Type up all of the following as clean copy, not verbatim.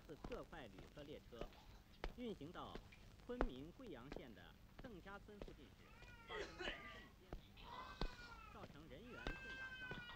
次特快旅客列车运行到昆明贵阳县的邓家村附近时，发生严重颠覆，造成人员重大伤亡。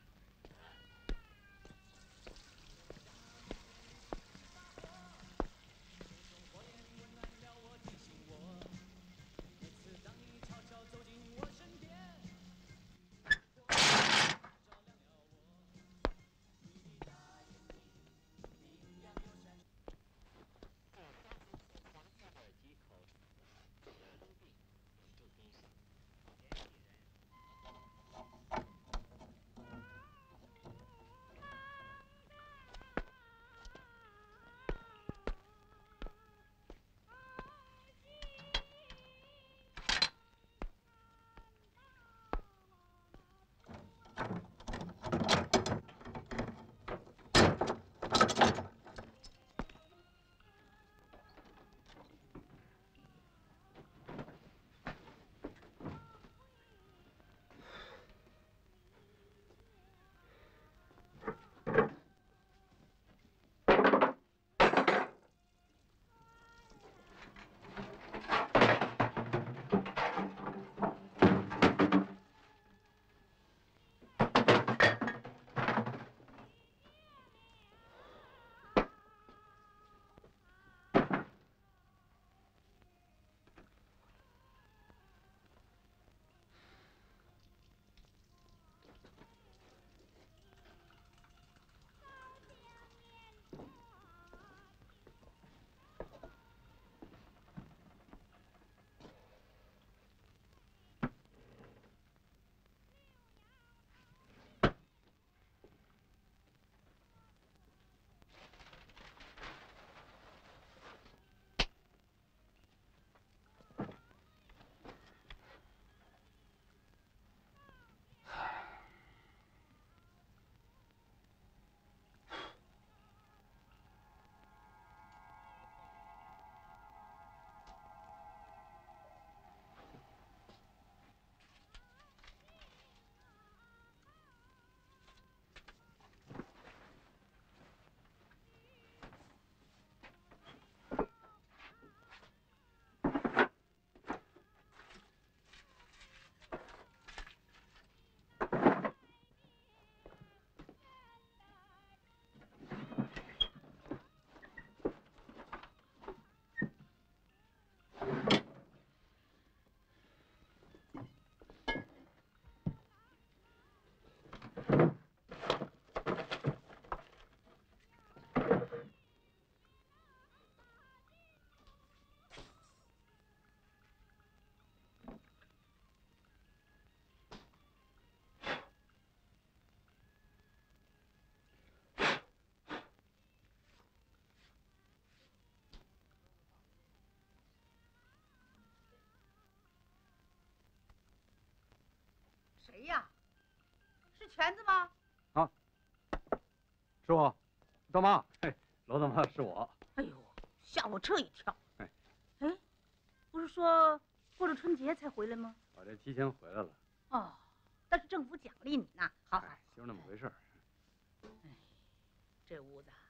谁呀？是全子吗？ 啊，是我，大妈。嘿，罗大妈是我。 哎呦，吓我这一跳。 哎， 不是说过了春节才回来吗？ 我这提前回来了。 哦，但是政府奖励你呢。好， 就那么回事儿。 哎，这屋子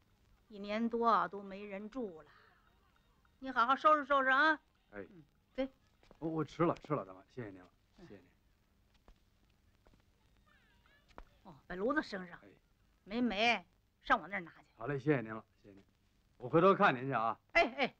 1年多都没人住了，你好好收拾收拾啊。 哎， 给， 我吃了，大妈，谢谢您了，谢谢您。 哦，把炉子升上。 哎， 没煤，上我那儿拿去。 好嘞，谢谢您了，谢谢您。我回头看您去啊。 哎。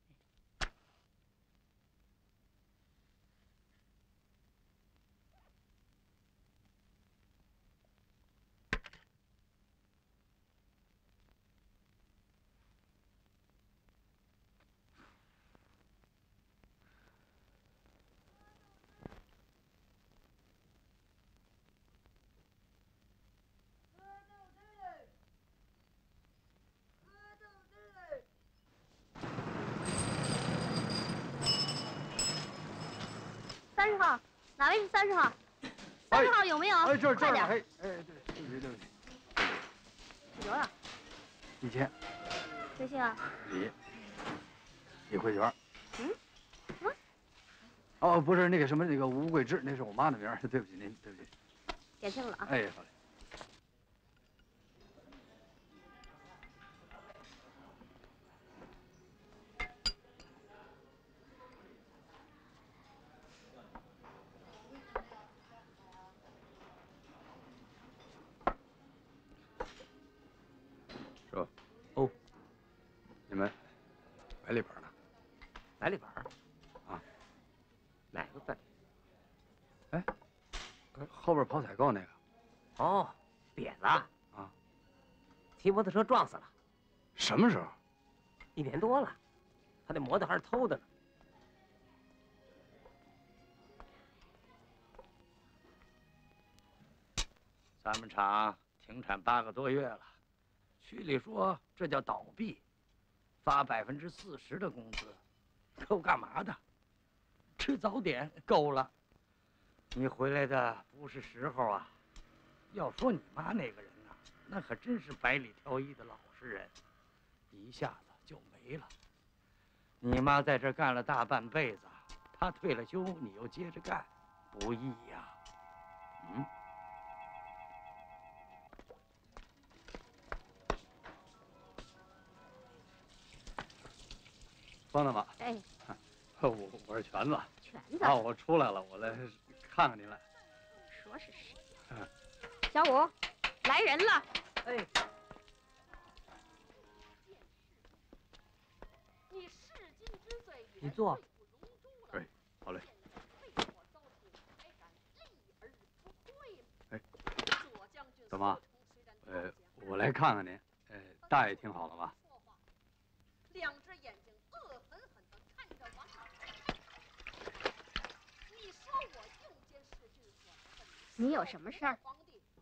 30号，哪位是30号？30号有没有？ 哎，这儿快点！ 哎，对不起。 几多少 ？1000。 谁姓啊？ 李。李慧泉。 嗯？ 哦，不是那个什么，那个吴桂芝，那是我妈的名儿。对不起您，对不起。 点清了啊。 哎，好嘞。 来历本呢？ 来历本啊？ 哪个本？ 哎，后边跑采购那个。 哦，瘪了啊！ 骑摩托车撞死了。 什么时候 ？1年多了，他那摩托还是偷的呢。 咱们厂停产8个多月了，区里说这叫倒闭，发40%的工资，够干嘛的？吃早点够了。你回来的不是时候啊！要说你妈那个人呐，那可真是百里挑一的老实人，一下子就没了。你妈在这干了大半辈子，她退了休，你又接着干，不易呀。嗯。方大妈， 哎， 我是全子。 全子啊，我出来了，我来看看您来。 说是谁？小五，来人了。 哎，你坐。 哎，好嘞。哎，大妈，我来看看您。大爷听好了吧？ 两只眼睛恶狠狠地看着王老你说我用监视郡所， 你有什么事儿？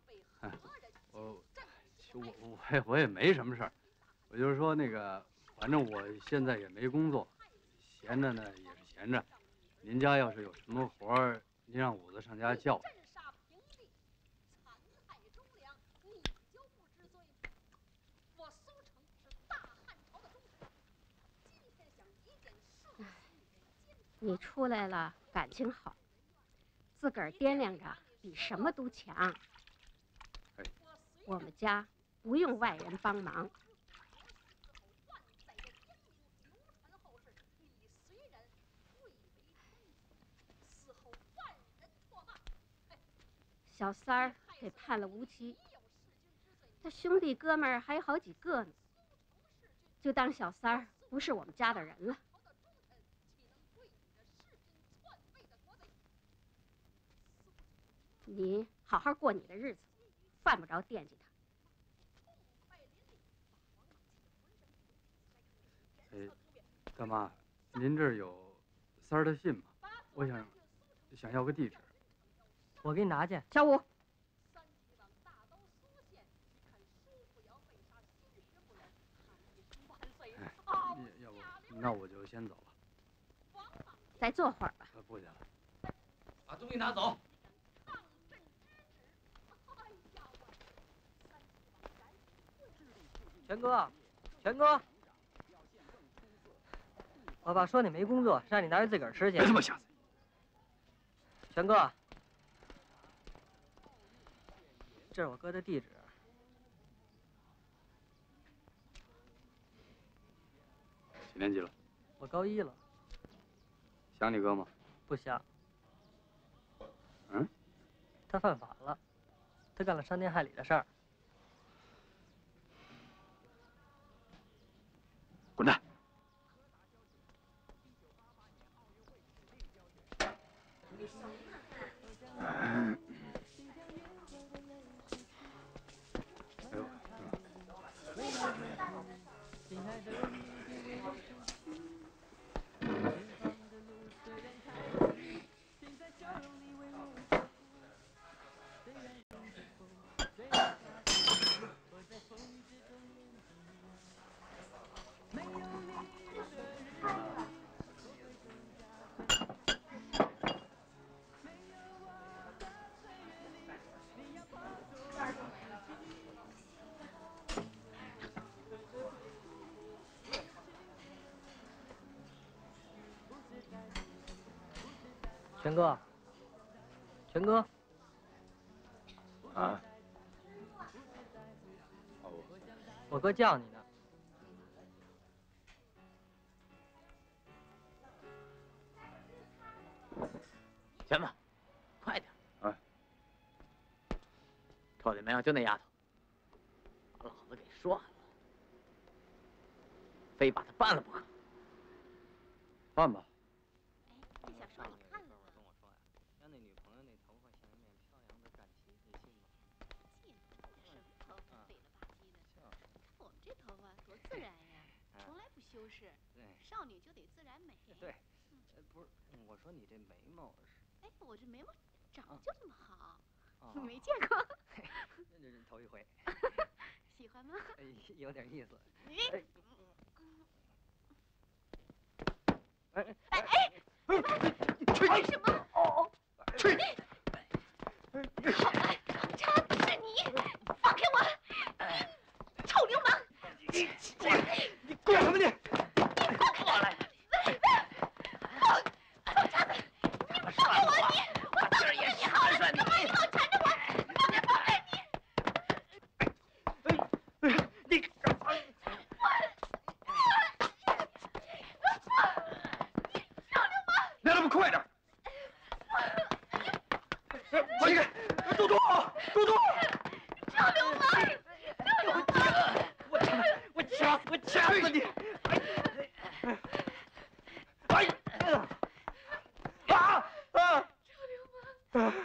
我也没什么事儿，我就是说那个，反正我现在也没工作，闲着呢也是闲着。您家要是有什么活儿，您让五子上家叫我。 你出来了，感情好，自个儿掂量着，比什么都强。我们家不用外人帮忙。小三儿给判了无期，他兄弟哥们儿还有好几个呢，就当小三儿不是我们家的人了。你好好过你的日子，犯不着惦记他。 大妈，您这儿有三儿的信吗？我想要个地址。 我给你拿去。 小五， 要不那我就先走了。 再坐会儿吧。 不去了，把东西拿走。 全哥，全哥，我爸说你没工作，让你拿去自个儿吃去。 别他妈瞎子！ 全哥，这是我哥的地址。 几年级了？ 我高1了。 想你哥吗？ 不想。 嗯？ 他犯法了，他干了伤天害理的事儿。 滚蛋！ 全哥，全哥， 啊？ 我哥叫你呢。 全子，快点！ 哎， 臭嘴没有，就那丫头，把老子给涮了，非把她办了不可。 换吧。 哎，这小说你看了吗？ 跟我说呀，让那女朋友那头发像一面飘扬的战旗，你信吗？ 信，什么头发飞了吧唧的？看我们这头发多自然呀，从来不修饰。 对， 少女就得自然美。 对，不是，我说你这眉毛是？ 哎，我这眉毛长得就这么好， 哦你没见过？ 这是头一回。 喜欢吗？ 哎，有点意思。 你， 吹什么？ 哦，吹！ 好了，查的是你，放开我！臭流氓！ 你干什么你？ 你放开我！放查子！你放开我！我当初对你好了，干嘛你老缠着我？放开你！ 你干嘛？来那么快点！放开！嘟嘟，嘟嘟！ 臭流氓！臭流氓！ 我掐死你！哎！啊！ 臭流氓！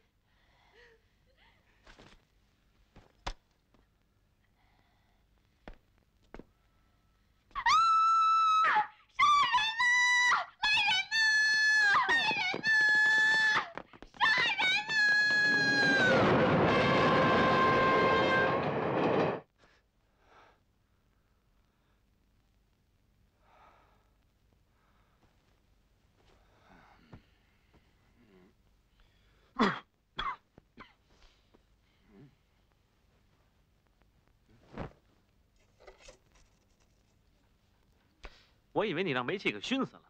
我以为你让煤气给熏死了。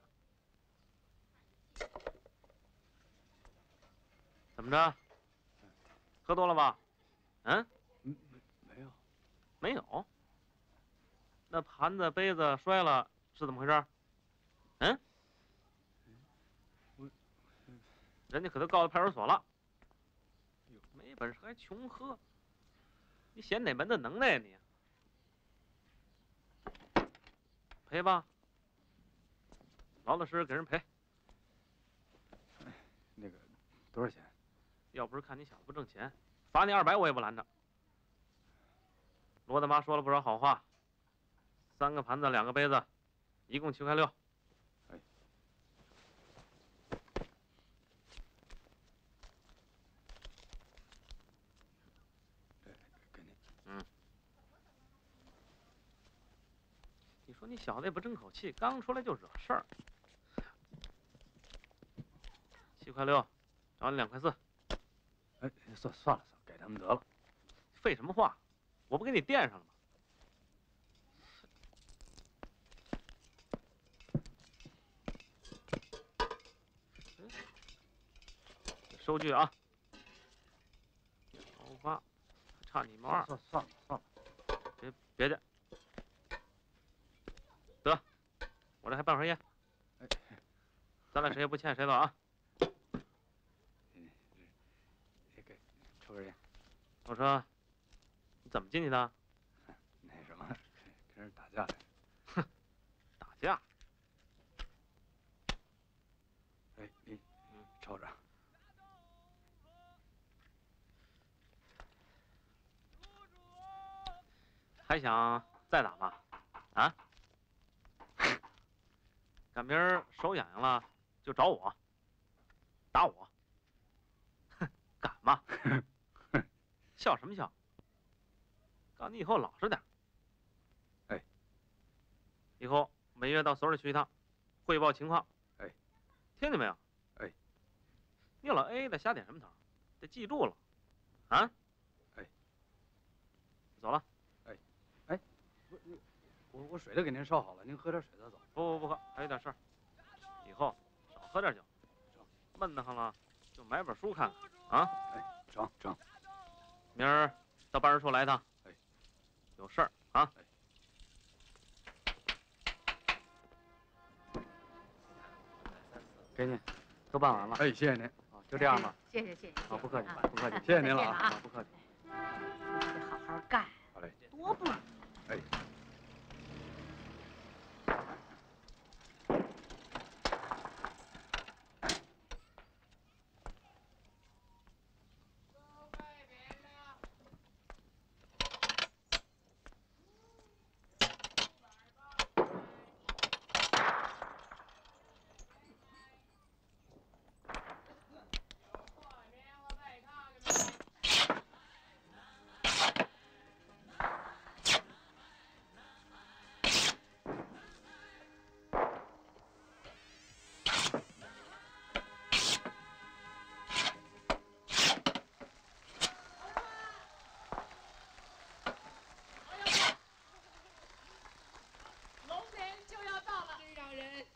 怎么着？喝多了吧？嗯？ 没有。 没有。那盘子杯子摔了是怎么回事？嗯？人家可都告到派出所了。没本事还穷喝，你显哪门子能耐呀你？赔吧。老老实实给人赔。 那个多少钱？ 要不是看你小子不挣钱，罚你200我也不拦着。罗大妈说了不少好话，3个盘子2个杯子，一共7块6。 哎，给你。 你说你小子也不争口气，刚出来就惹事儿。7块6，找你2块4。 哎，算了，给他们得了。 废什么话？我不给你垫上了吗？收据啊！头发差你毛2。 算了。 别介。得，我这还半盒烟。 哎， 咱俩谁也不欠谁了啊！ 给抽根烟。 我说，你怎么进去的？ 那什么，跟人打架来。 哼，打架？ 哎，你瞅着。 还想再打吧？啊？赶明儿手痒痒了就找我，打我。哼，敢吗？笑什么笑？告诉你以后老实点。 哎。 以后每月到所里去一趟，汇报情况。 哎。 听见没有？ 哎。 你老 A 的瞎点什么头？得记住了。啊？ 哎。 走了。 哎，我水都给您烧好了，您喝点水再走。 不喝，还有点事儿。以后少喝点酒，闷得慌了就买本书看看啊。 哎，成。 明儿到办事处来一趟。 哎， 有事儿啊。 哎， 给你，都办完了。 哎，谢谢您。 啊，就这样吧。 谢谢。 啊，不客气，不客气。 谢谢您了啊， 不客气。 出去好好干。 好嘞。 多不容易。 哎。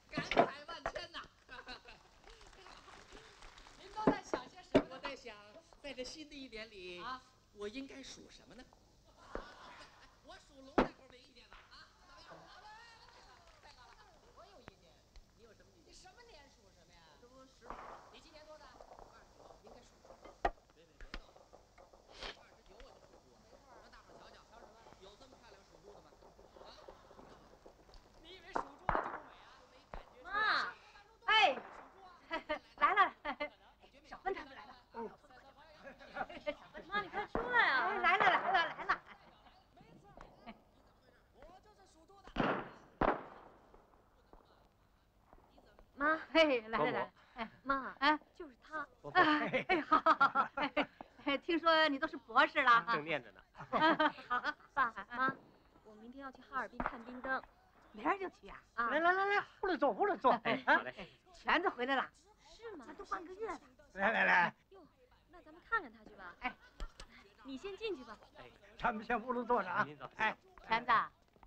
感慨万千呐！您都在想些什么？我在想，在这新的一年里啊，我应该属什么呢？我属龙，大伙没意见吧？啊，怎么样？太好了，我有意见。你有什么意见？你什么年属什么呀？这不10，你今年多大？29，应该属猪。别逗，29我就属猪。没错，让大伙瞧瞧，瞧什么？有这么漂亮属猪的吗？啊？你以为属猪的就不美啊？没感觉。 妈，哎，来了，小芬他们来了。哦， 妈，你快出来啊！ 哎，来了。 没错，我就是属猪的。 妈， 嘿，来了， 妈， 哎， 就是他。 哎，好，听说你都是博士了正念着呢。 好， 爸妈，我明天要去哈尔滨看冰灯， 明儿就去啊？ 来，屋里坐。哎，好嘞。 全子回来了， 是吗？ 都半个月了。 来。 哟，那咱们看看他去吧。 哎， 你先进去吧。 哎，咱们先屋里坐着啊。您走。哎， 全子，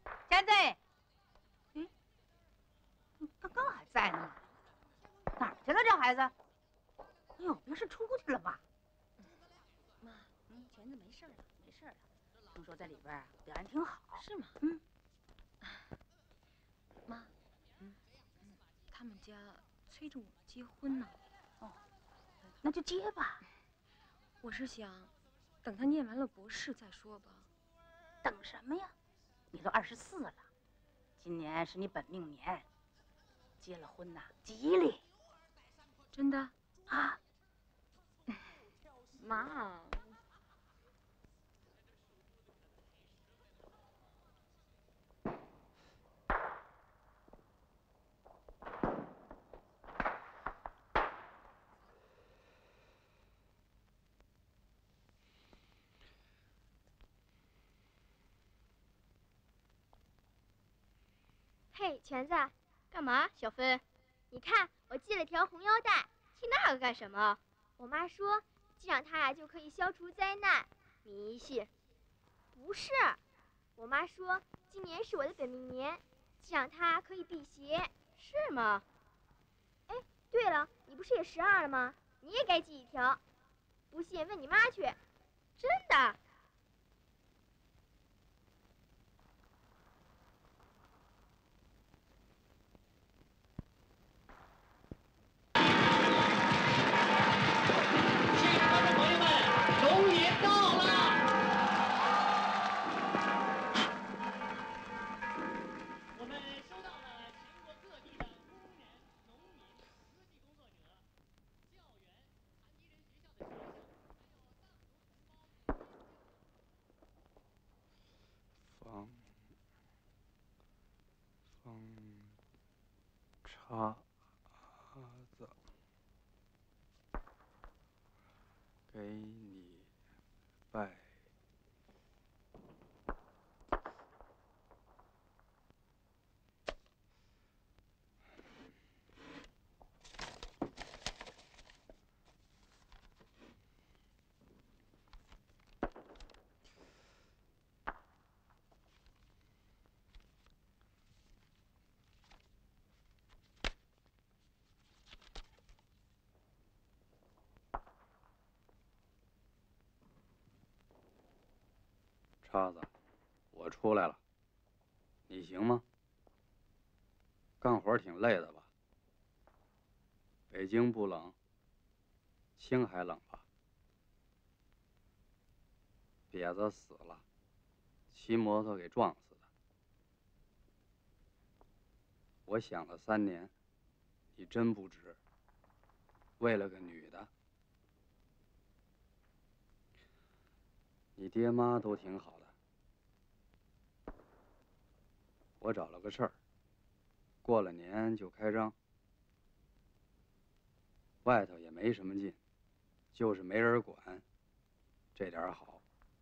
他刚还在呢，哪儿去了这孩子？哎呦，别是出去了吧？ 妈，全子没事了。 听说在里边表现挺好。 是吗？ 嗯。 妈，他们家催着我们结婚呢。 哦，那就结吧。 我是想，等他念完了博士再说吧。 等什么呀？你都24了，今年是你本命年，结了婚呐吉利。 真的？ 啊。 妈。 嘿，全子，干嘛？小芬，你看我系了条红腰带，系那个干什么？我妈说系上它呀就可以消除灾难，迷信。不是，我妈说今年是我的本命年，系上它可以辟邪，是吗？哎，对了，你不是也12了吗？你也该系一条。不信问你妈去，真的。 叉子，给你拜。叉子，我出来了，你行吗？干活挺累的吧？北京不冷，青海冷吧？瘪子死了，骑摩托给撞死的。我想了3年，你真不值。为了个女的，你爹妈都挺好的。我找了个事儿，过了年就开张，外头也没什么劲，就是没人管，这点好。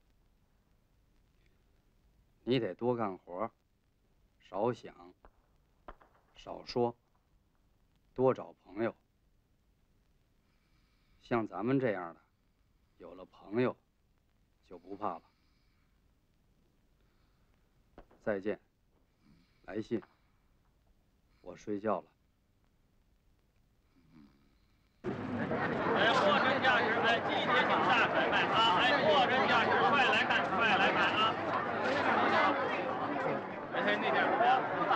你得多干活，少想，少说，多找朋友。像咱们这样的，有了朋友就不怕了。再见，来信。我睡觉了。 货真价实，季节性大甩卖啊！货真价实，快来看，快来看啊！那店怎么样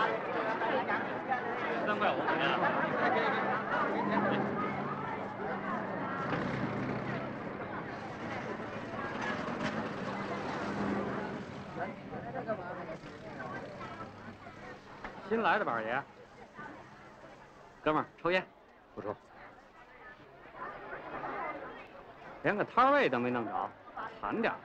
？3块5怎么样？ 新来的板爷，哥们儿抽烟？ 不抽。 连个摊位都没弄着，惨点儿。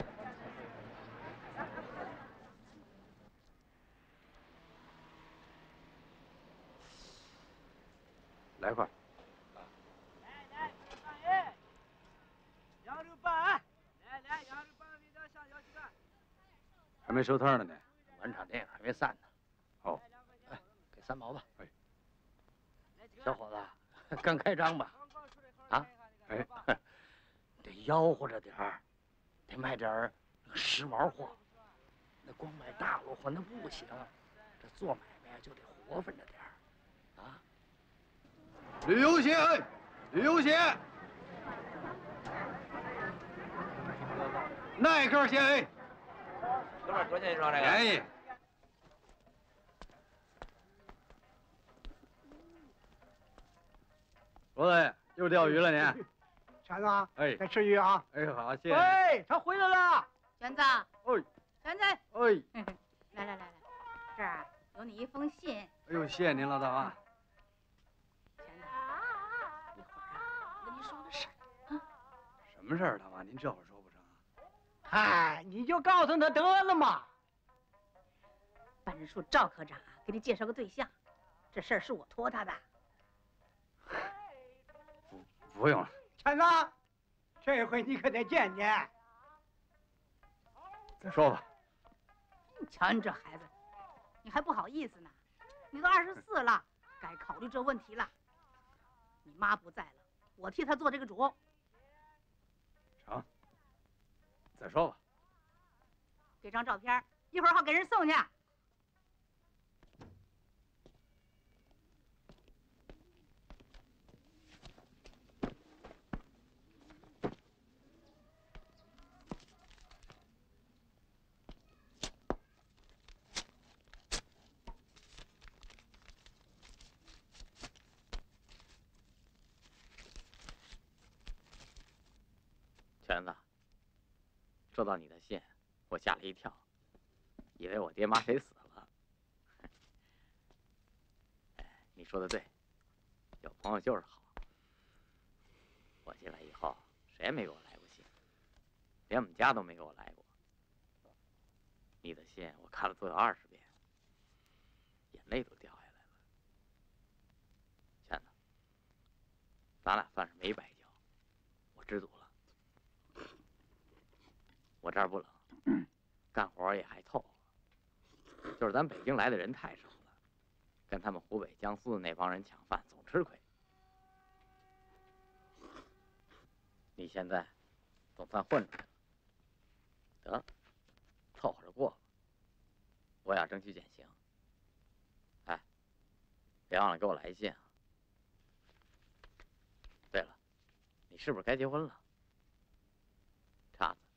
来块。 来，半夜，羊肉拌，来，羊肉拌味道香蕉鸡蛋。 还没收摊呢呢，晚场电影还没散呢。哦，哎，给3毛吧。哎，小伙子，刚开张吧？啊，哎，得吆喝着点儿，得卖点儿时髦货。那光卖大路货那不行，这做买卖就得活分着点儿，啊。旅游鞋，旅游鞋，耐克鞋，哎。 哥们儿，多少钱一双这个？ 便宜。罗大爷又钓鱼了您？ 全子， 哎， 再吃鱼啊！ 哎，好，谢谢。 哎，他回来了。 全子。 哎。 全子。 哎。 来，这儿有你一封信。 哎呦，谢谢您老大啊。 全子，一会儿啊，我跟你说个事儿啊。 什么事儿，大妈？您这会儿说不成啊？ 嗨，你就告诉他得了嘛。 办事处赵科长啊，给你介绍个对象，这事儿是我托他的。 不用了。 全子，这回你可得见见。 再说吧。 你瞧你这孩子，你还不好意思呢？你都24了，该考虑这问题了。你妈不在了，我替她做这个主。 成。再说吧。 给张照片，一会儿好给人送去。 全子，收到你的信，我吓了一跳，以为我爹妈谁死了。哎，你说的对，有朋友就是好。我进来以后，谁也没给我来过信，连我们家都没给我来过。你的信我看了足有20遍，眼泪都掉下来了。全子，咱俩算是没白交，我知足了。我这儿不冷，干活也还凑合，就是咱北京来的人太少了，跟他们湖北、江苏的那帮人抢饭总吃亏。你现在总算混出来了，得了，凑合着过吧。我也要争取减刑。哎，别忘了给我来信啊。对了，你是不是该结婚了？叉子。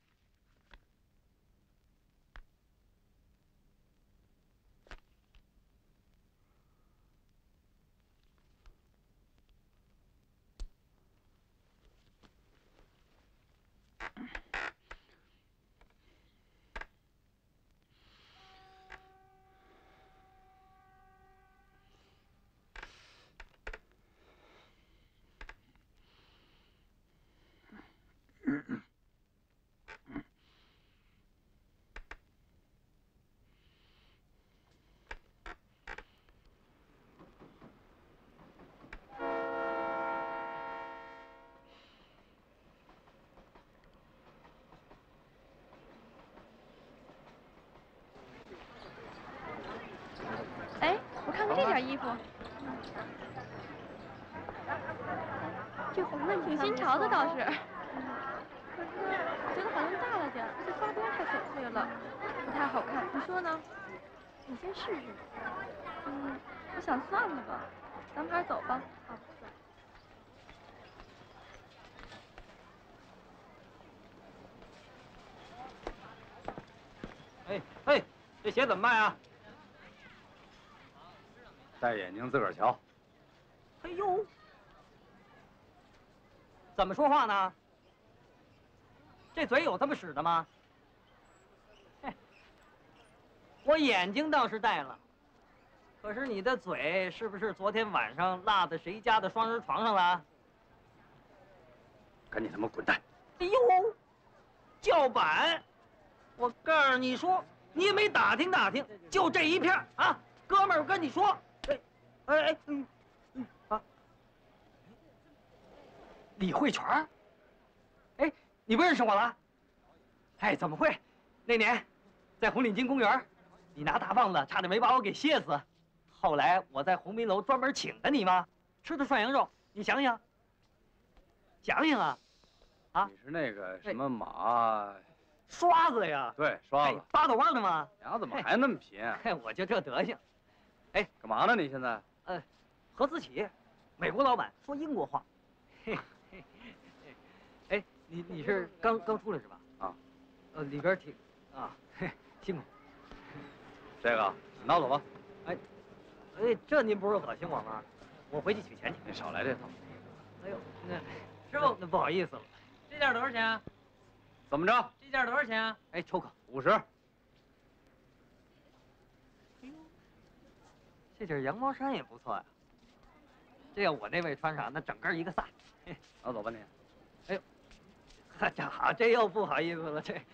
哎，我看看这件衣服，这红的挺新潮的倒是，可是我觉得好像大了点，而且花边太琐碎了，不太好看。你说呢？你先试试。我想算了吧，咱们还是走吧。啊，算。 哎，这鞋怎么卖啊？ 戴眼镜自个儿瞧。 哎呦，怎么说话呢？这嘴有这么使的吗？嘿，我眼睛倒是戴了，可是你的嘴是不是昨天晚上落在谁家的双人床上了？ 赶紧他妈滚蛋！ 哎呦，叫板！我告诉你说，你也没打听打听，就这一片啊，哥们儿，我跟你说，李慧泉，哎，你不认识我了？哎，怎么会？那年在红领巾公园，你拿大棒子差点没把我给歇死。后来我在鸿宾楼专门请的你吗？吃的涮羊肉，你想想，想想啊！啊， 你是那个什么马？ 刷子呀？ 对，刷子。 八道弯的吗？ 娘怎么还那么贫？ 哎，我就这德行。哎， 干嘛呢？你现在？ 合资企业，美国老板说英国话。嘿，哎，你是刚出来是吧？ 啊， 里边挺啊，辛苦。 这个拿走吧。 哎，这您不是恶心我吗？我回去取钱去。 你少来这套。 哎呦，那师傅，那不好意思了。 这件多少钱啊？ 怎么着？ 这件多少钱啊？ 哎，抽口 50。 这件羊毛衫也不错呀。这要我那位穿上，那整个一个飒。 拿走吧你。 哎呦，这好，这又不好意思了，这。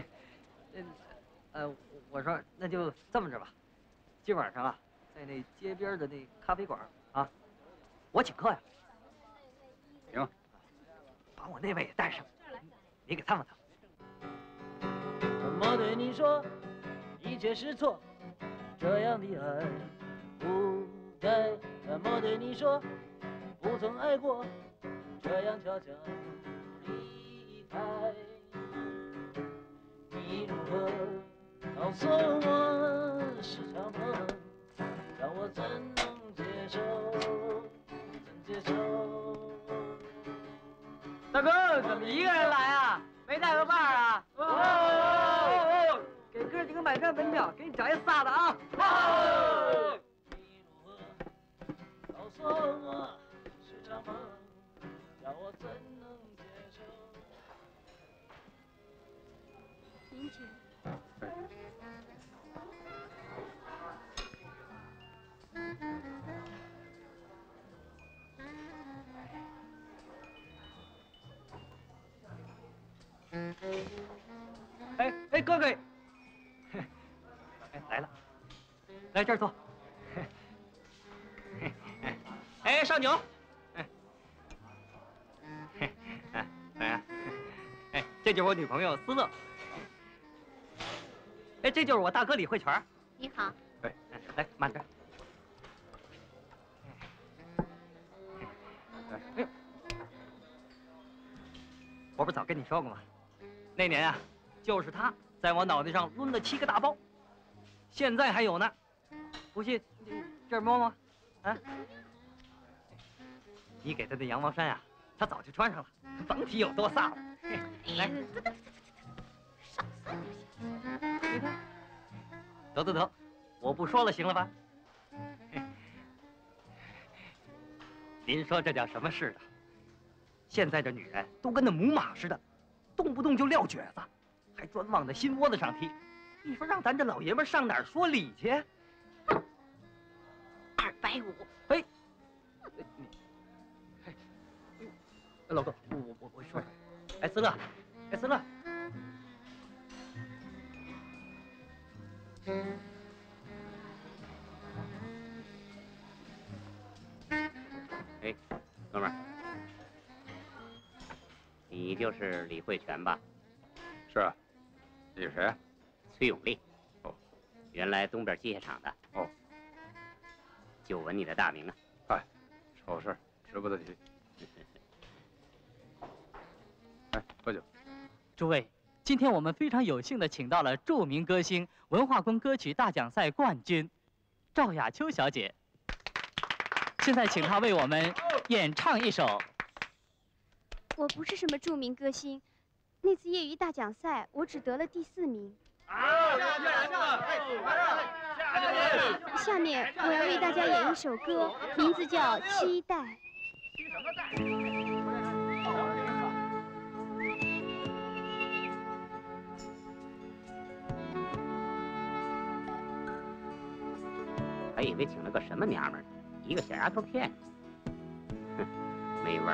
我说那就这么着吧，今晚上啊，在那街边的那咖啡馆啊，我请客呀。 行， 把我那位也带上，你给探望他。 怎么对你说一切是错？这样的爱不该。怎么对你说不曾爱过？这样悄悄离开。你如何告诉我是场梦？让我怎能接受？怎接受？ 大哥，怎么一个人来啊？没带个伴儿啊？给哥几个买张门票，给你找一飒的啊！ 你如何告诉我是场梦？让我怎能接受？ 林姐。 哎，哥哥，哎，来了，来这儿坐。哎，上酒。哎，这就是我女朋友思乐。哎，这就是我大哥李慧泉。 你好。 哎，来慢着。哎，我不是早跟你说过吗？那年啊，就是他在我脑袋上抡了7个大包，现在还有呢。不信，这儿摸摸，啊。你给他的羊毛衫啊，他早就穿上了，甭提有多飒了。来， 少散点你看，得，我不说了，行了吧？您说这叫什么世道？现在这女人都跟那母马似的，动不动就撂蹶子，还专往那心窝子上踢。你说让咱这老爷们上哪儿说理去 ？250。 哎，老哥，我说，哎，思乐，哎，思乐。 哎，哥们儿，你就是李慧泉吧？ 是啊。你是谁？ 崔永利。 哦， 原来东边机械厂的。 哦。 就闻你的大名啊。 哎，丑事，值不得提。哎，喝酒。 诸位，今天我们非常有幸的请到了著名歌星、文化宫歌曲大奖赛冠军赵雅秋小姐。现在请她为我们演唱一首。 我不是什么著名歌星，那次业余大奖赛我只得了第4名。 下面我要为大家演一首歌，名字叫《期待》。 还以为请了个什么娘们儿呢，一个小丫头片，哼，没味儿。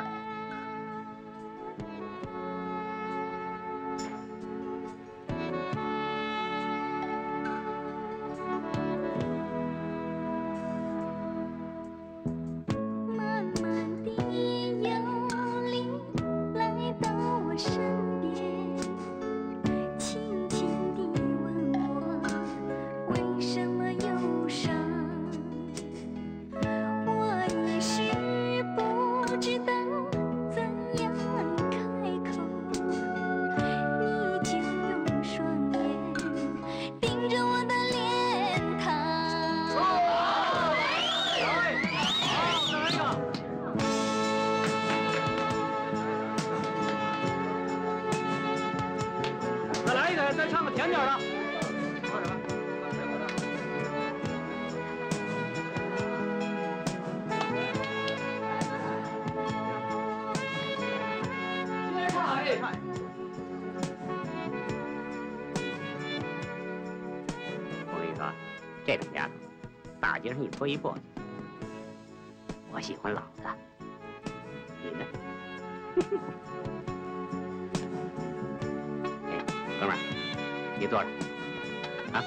这种丫头，大街上一拖一过去。我喜欢老的，你呢？哎，哥们儿，你坐着啊。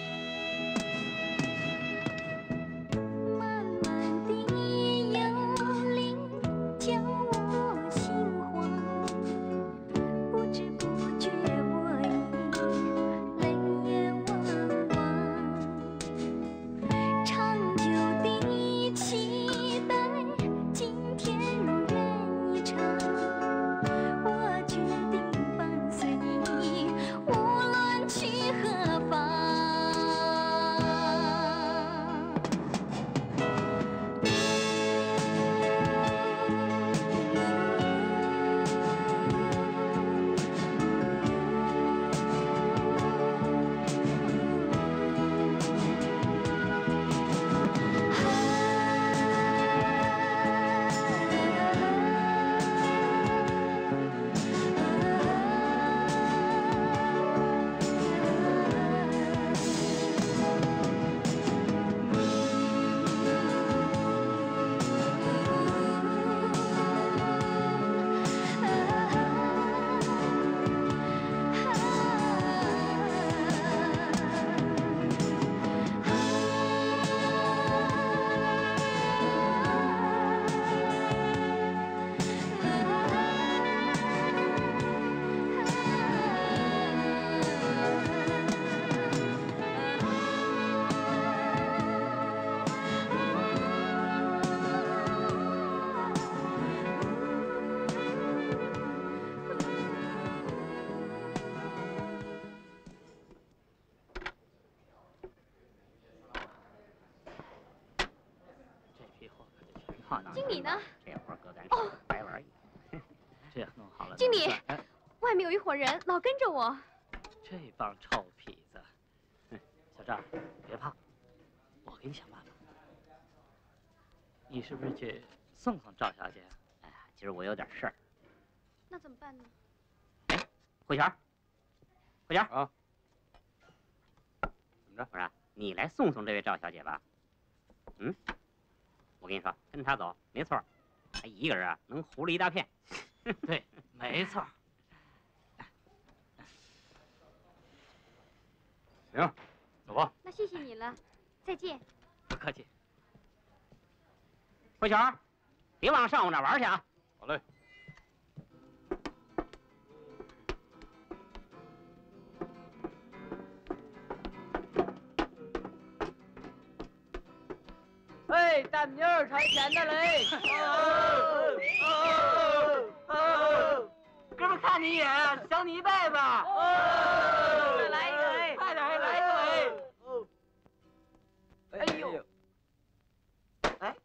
经理呢？ 这活搁咱手白玩一天。 这弄好了。 经理，外面有一伙人老跟着我。 这帮臭痞子！小赵，别怕，我给你想办法。你是不是去送送赵小姐？ 哎呀，今儿我有点事儿。 那怎么办呢？ 哎，慧泉，慧泉啊， 怎么着？我说你来送送这位赵小姐吧。嗯。我跟你说，跟他走没错，他一个人啊能糊了一大片。 对，没错。 行，走吧。 那谢谢你了，再见。 不客气。 慧泉，别往上午那玩去啊。 好嘞。 哎，大米儿朝前的嘞！哥们看你一眼，想你一辈子。再来一个哎！快点，来一个哎！哎呦！哎，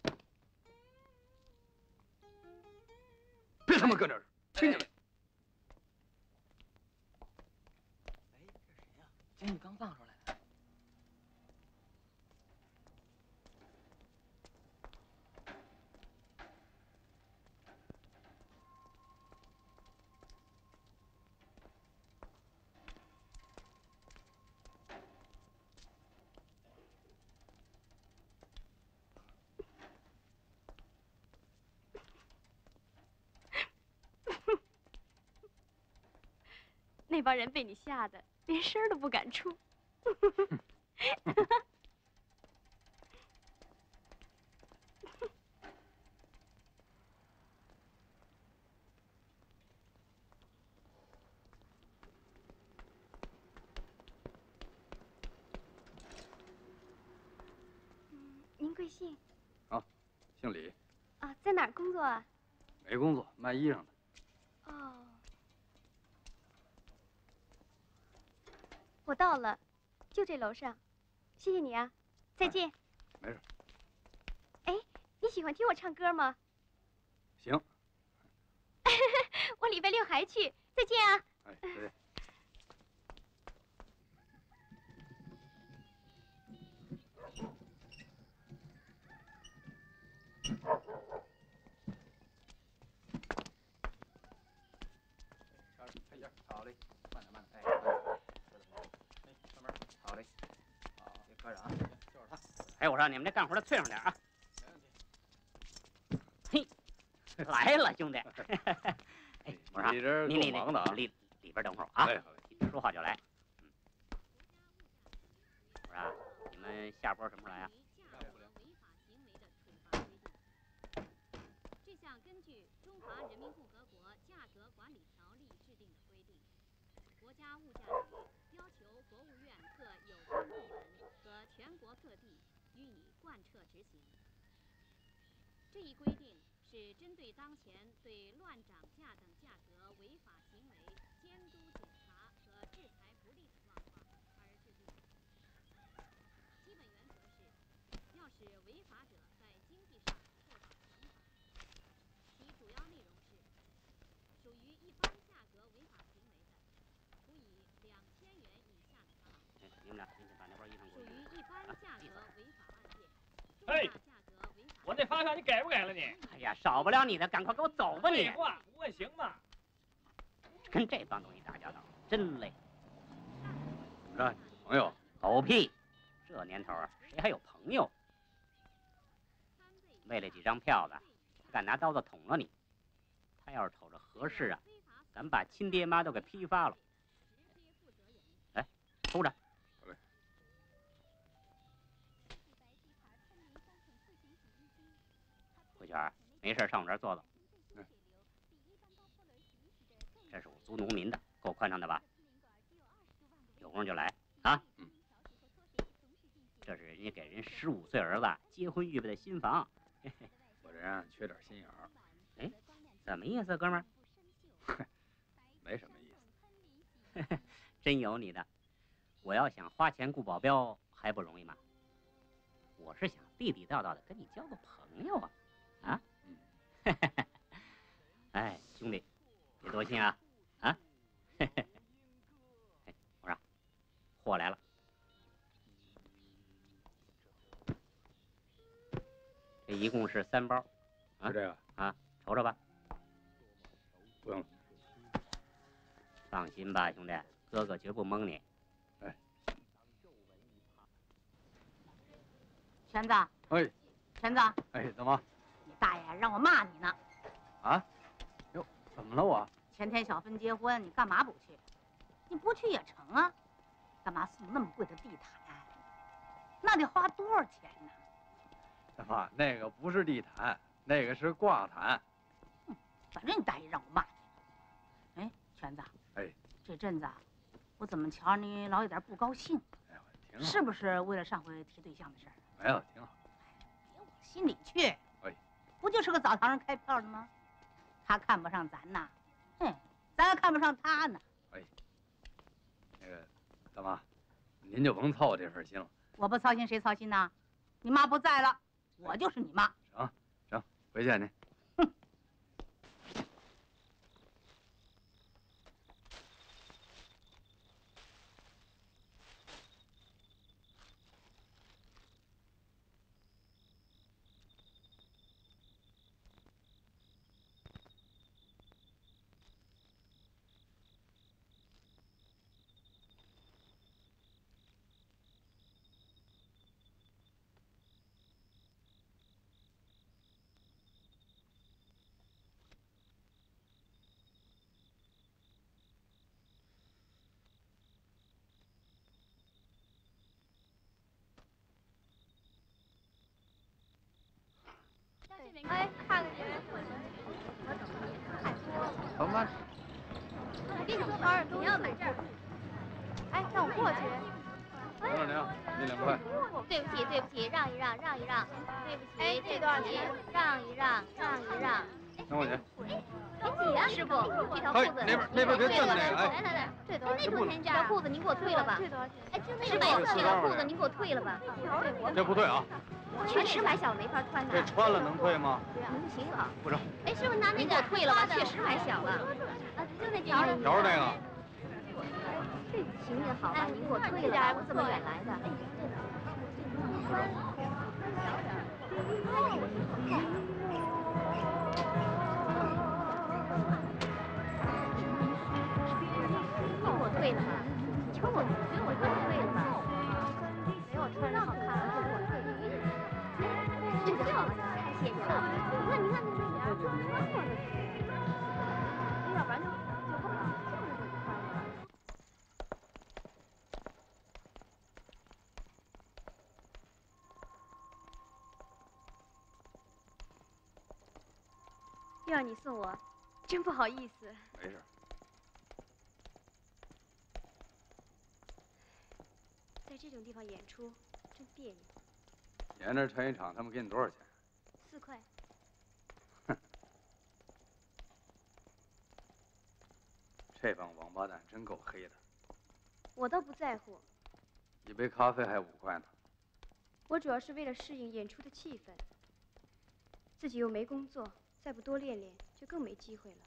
别他妈搁这儿，听见没？ 哎，这是谁呀？ 那帮人被你吓得连声都不敢出。您贵姓？ 啊，姓李， 啊，在哪儿工作啊？ 没工作，卖衣裳的。 哦，我到了，就这楼上，谢谢你啊，再见。 没事。 哎，你喜欢听我唱歌吗？ 行。 我礼拜六还去，再见啊。 哎，再见。好嘞，慢点慢点，哎，慢慢，好嘞，好，别快点啊，就是他。 哎，我说你们这干活的脆弱点啊。嘿，来了，兄弟。哎，我说你忙的啊， 里边等会儿啊。 哎，好嘞，说好就来。我说你们下播什么时候来啊？ 这项根据《中华人民共和国价格管理条例》制定的规定，国家物价局要求国务院各有关部门和全国各地予以贯彻执行。这一规定是针对当前对乱涨价等价格违法行为监督检查和制裁不力的状况而制定的。基本原则是，要使违法者在经济上受到惩罚。其主要内容是：属于一般价格违法行为的，处以2000元以下的罚款； 你们俩今天把那包衣裳给我。 属于一般价格违法案件，重哎， 大价格违法。 我那发票你给不给了你？ 哎呀，少不了你的，赶快给我走吧你！ 废话，不问行吗？ 跟这帮东西打交道真累。 怎么着，朋友？ 狗屁！这年头啊，谁还有朋友？为了几张票子，他敢拿刀子捅了你。他要是瞅着合适啊，敢把亲爹妈都给批发了。来，抽着。慧泉，没事上我这儿坐坐。这是我租农民的，够宽敞的吧？有空就来啊。这是人家给人15岁儿子结婚预备的新房。 我这人缺点心眼儿。 哎，怎么意思，哥们儿？没什么意思。 真有你的！我要想花钱雇保镖还不容易吗？我是想地地道道的跟你交个朋友啊！啊？哎，兄弟，别多心啊！啊？哎，我说，货来了。这一共是3包， 就这个啊，瞅瞅吧。 不用了。 放心吧，兄弟，哥哥绝不蒙你。 哎。 全子。 哎。 全子。 哎，怎么？ 你大爷让我骂你呢。 啊？哟，怎么了我？ 前天小芬结婚，你干嘛不去？你不去也成啊，干嘛送那么贵的地毯？那得花多少钱呢？ 大妈，那个不是地毯，那个是挂毯。 反正你大爷让我骂你。哎，全子。 哎。 这阵子，我怎么瞧你老有点不高兴？ 哎，我挺好。 是不是为了上回提对象的事儿？ 没有，挺好。 别往心里去。 哎。 不就是个澡堂上开票的吗？他看不上咱呐，哼，咱还看不上他呢。 哎。那个，大妈，您就甭操这份心了。 我不操心谁操心呢？你妈不在了，我就是你妈。 行，回见您。 哎，看看你。 好吗？ 我跟你说，保尔多要买这儿。哎，让我过去。 多少您？您2块。 对不起，对不起，让一让，让一让。对不起，哎，这多少钱？让一让，让一让。 3块钱。 别挤啊，师傅，这条裤子。 那边别震那个，哎。 来，这多少钱？这条裤子您给我退了吧。这多少钱？哎，就那个白色那条裤子您给我退了吧。 这不退啊。 确实买小了没法穿的。 这穿了能退吗？ 不行啊。 不成。 哎，师傅拿那个退了吧，确实买小了。啊，就那条。 条那个。 这行运好吧，您给我退了吧，我这么远来的。给我退了吧，你瞅我，给我退了吧。没我穿着好看，就给我退。这就好了，太谢谢了。你看，要不然就不好。又让你送我，真不好意思。 没事。 在这种地方演出，真别扭。 沿着陈一场，他们给你多少钱 ？4块。 哼，这帮王八蛋真够黑的。 我倒不在乎。 一杯咖啡还5块呢。 我主要是为了适应演出的气氛。自己又没工作。再不多练练，就更没机会了。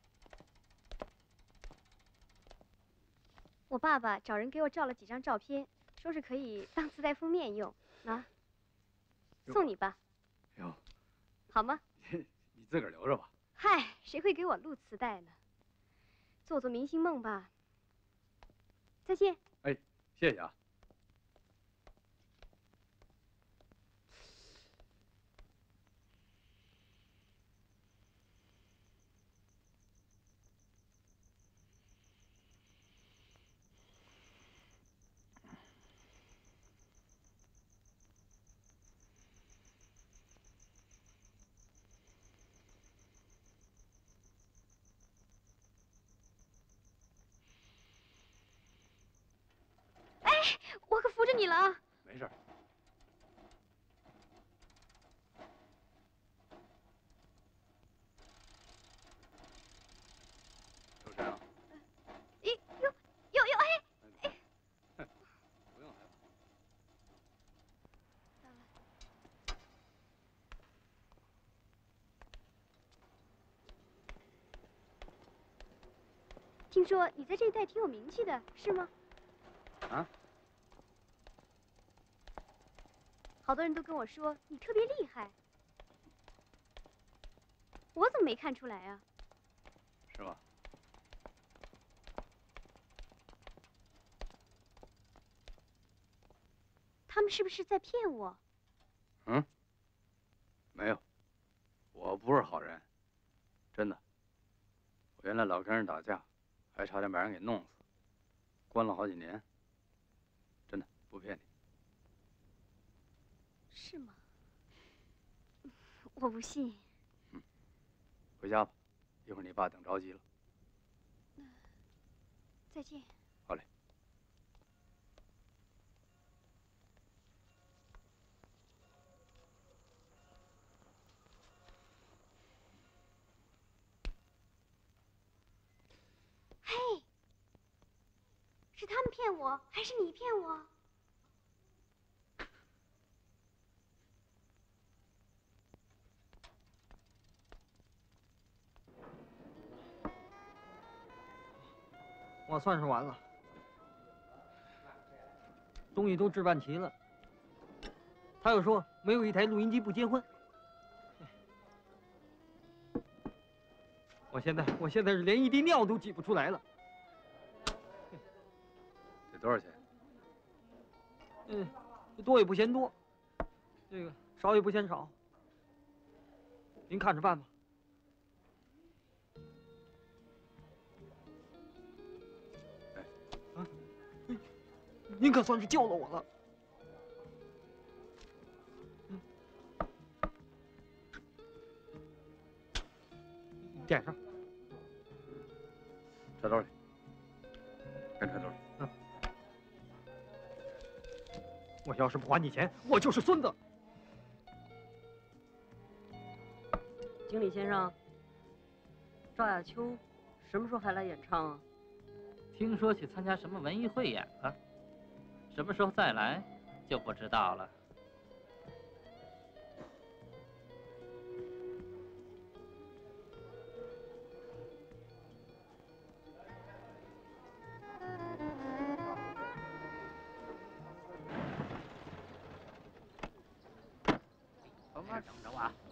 我爸爸找人给我照了几张照片，说是可以当磁带封面用。拿，送你吧。 哟， 好吗？ 你自个儿留着吧。 嗨，谁会给我录磁带呢？做做明星梦吧。再见。 哎，谢谢啊。 我可扶着你了啊！ 没事。有谁啊？ 有哎！ 不用害怕。 听说你在这一带挺有名气的，是吗？ 啊？ 好多人都跟我说你特别厉害，我怎么没看出来啊？ 是吗？ 他们是不是在骗我？ 嗯，没有，我不是好人，真的。我原来老跟人打架，还差点把人给弄死，关了好几年。真的，不骗你。 是吗？我不信。 回家吧，一会儿你爸等着急了。 再见。 好嘞。 嘿，是他们骗我，还是你骗我？ 我算是完了，东西都置办齐了。他又说没有一台录音机不结婚。我现在是连一滴尿都挤不出来了。 得多少钱？ 多也不嫌多，这个少也不嫌少。您看着办吧。您可算是救了我了。 捡上， 揣兜里，跟揣兜里。 嗯。我要是不还你钱，我就是孙子。 经理先生，赵雅秋什么时候还来演唱啊？ 听说去参加什么文艺汇演了，什么时候再来就不知道了。 慢慢等着我啊！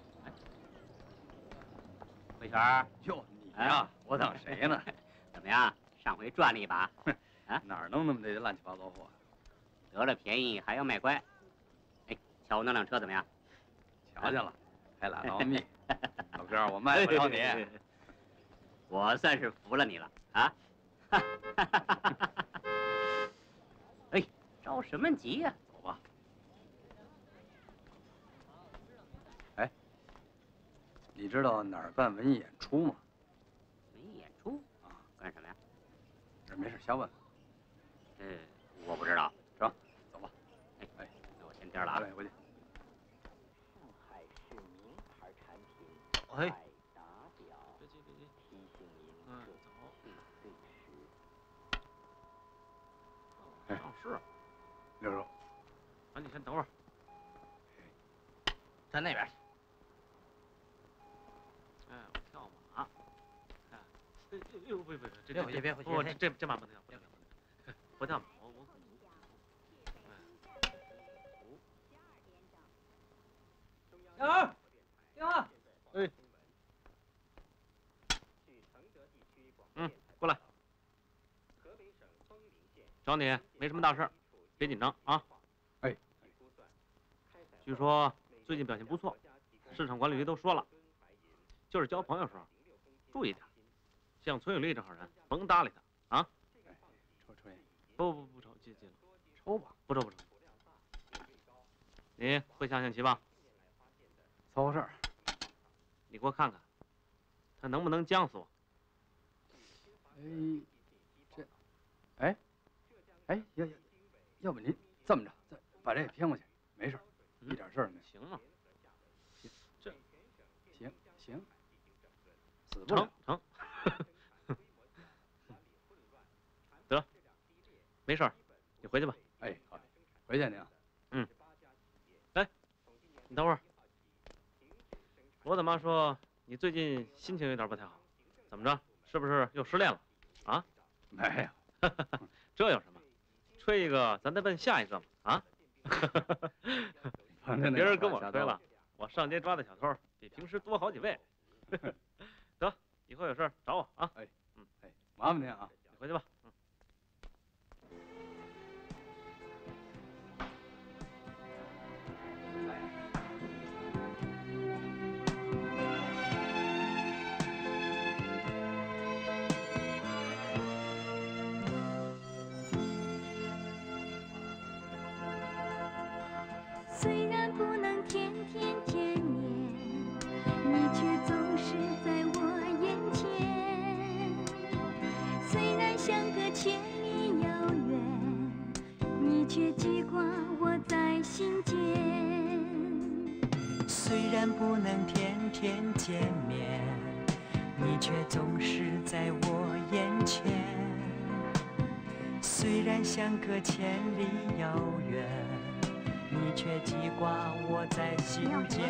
慧泉， 哟，你呀，我等谁呢？ 怎么样？上回赚了一把？ 啊，哪儿弄那么些乱七八糟货？ 得了便宜还要卖乖。哎，瞧我那辆车怎么样？ 瞧见了，还俩老蜜。老哥，我卖不了你。 我算是服了你了啊！哎，着什么急呀？ 走吧。哎，你知道哪儿办文艺演出吗？ 文艺演出啊？干什么呀？ 这没事，瞎问。 我不知道。 成，走吧。 哎，那我先颠了啊。 回去。 上海市名牌产品哎， 达表提醒您这是对时。 上市。 六叔， 啊，你先等会儿。站那边去。哎，我跳马。哎，呦，别，这别回去， 不，这马不能跳，不跳马，我。 小二，电话。 哎。过来。找你没什么大事，别紧张啊。 哎。 据说最近表现不错，市场管理局都说了，就是交朋友时候注意点，像崔永利这号人，甭搭理他啊。 抽烟。 不抽，进了。 抽吧。 不抽。你会下象棋吧？ 凑合事儿。 你给我看看，他能不能将死我？ 要不您这么着，把这偏过去，没事，一点事儿没有。 行吗？这行，死不了。 成。得，没事儿，你回去吧。 哎，好，回去您。 嗯。哎，你等会儿。我的妈说你最近心情有点不太好，怎么着？是不是又失恋了？啊？ 没有。 这有什么？吹一个，咱再问下一个嘛。啊？别人跟我吹了，我上街抓的小偷比平时多好几倍。得，以后有事找我啊。 哎，麻烦您啊。 你回去吧。 虽然不能天天见面，你却总是在我眼前。虽然相隔千里遥远，你却记挂我在心间。 虽然不能天天见面，你却总是在我眼前。虽然相隔千里遥远，你却记挂我在心间。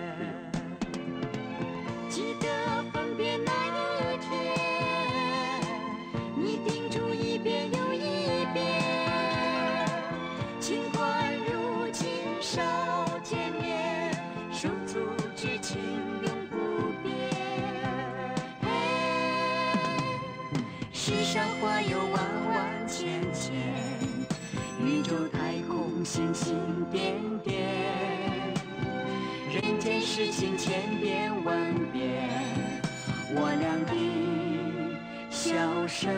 记得分别那一天，你叮嘱一遍又一遍，尽管如今少见面，手足之情永不变。世上花有万万千千，宇宙太空星星点点，人间事情千变万变，我俩的笑声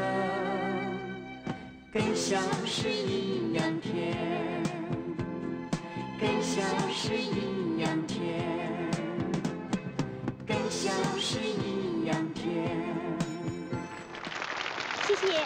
跟相识一样甜，跟相识一样甜，跟相识一样甜。 谢。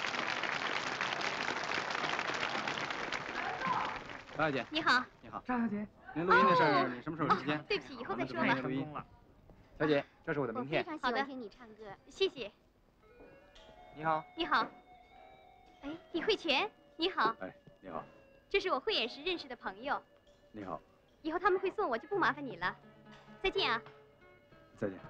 张小姐， 你好。 你好，张小姐，您录音的事儿，你什么时候有时间？ 对不起，以后再说吧。 录音。小姐，这是我的名片。 我非常喜欢听你唱歌，谢谢。 你好。 你好。哎，李慧泉，你好。 哎，你好。 这是我汇演时认识的朋友。 你好。 以后他们会送我，就不麻烦你了。再见啊。 再见。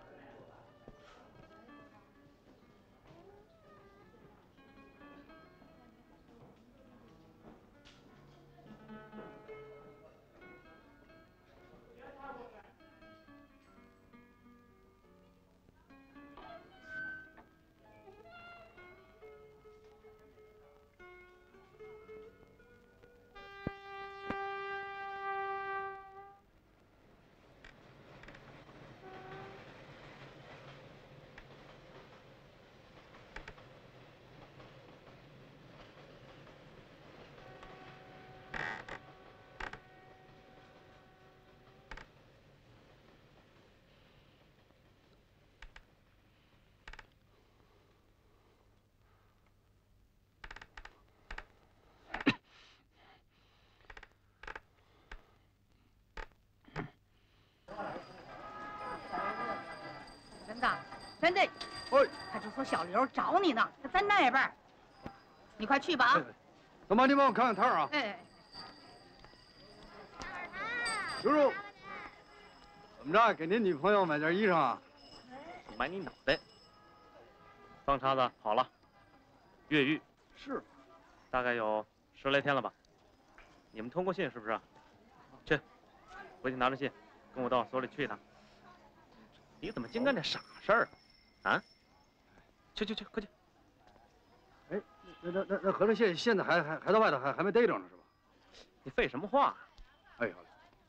真的，派出所小刘找你呢，他在那边，你快去吧啊！ 走吧，你帮我看看摊啊。 哎， 叔叔，怎么着？给您女朋友买件衣裳啊？ 买你脑袋！方叉子好了，越狱是， 大概有10来天了吧？你们通过信是不是？去，回去拿着信，跟我到所里去一趟。你怎么净干这傻事儿啊？去，快去！ 哎，那合着现在还到外头还没逮着呢是吧？ 你废什么话？ 哎，好嘞。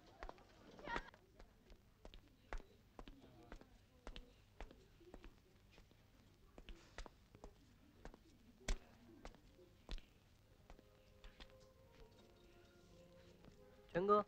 全哥，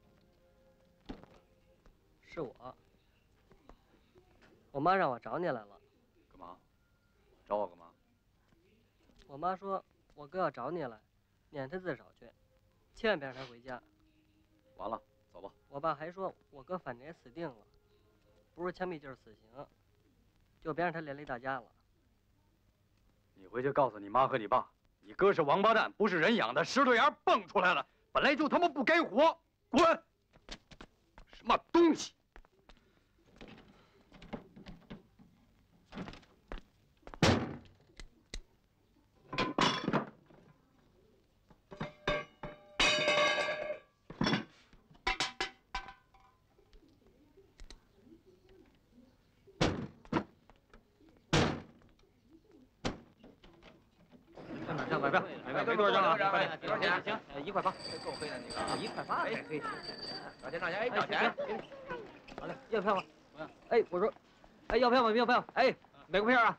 是我。我妈让我找你来了。 干嘛？找我干嘛？ 我妈说我哥要找你来，你让他自少去，千万别让他回家。 完了，走吧。 我爸还说我哥反正也死定了，不是枪毙就是死刑，就别让他连累大家了。 你回去告诉你妈和你爸，你哥是王八蛋，不是人养的，石头牙蹦出来了，本来就他妈不该活，滚！什么东西！ 买票，没多少张啊， 多少钱？ 行，1块8， 够黑的你啊 ！1块8，哎，可以。 找钱找钱，哎，找钱。 好嘞，要票吗？哎，我说，哎，要票吗？要票？哎，美国票啊？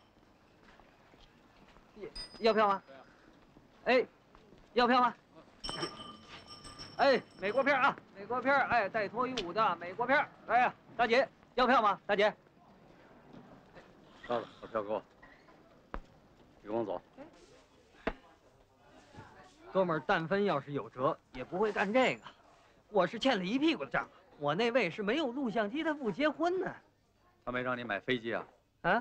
要票吗？哎，要票吗？哎，美国票啊，美国票，哎，带托1.5的美国票。哎呀，大姐，要票吗？大姐。 到了，把票给我。你跟我走。 哥们儿，但凡要是有辙，也不会干这个。我是欠了一屁股的账。我那位是没有录像机，他不结婚呢。 他没让你买飞机啊？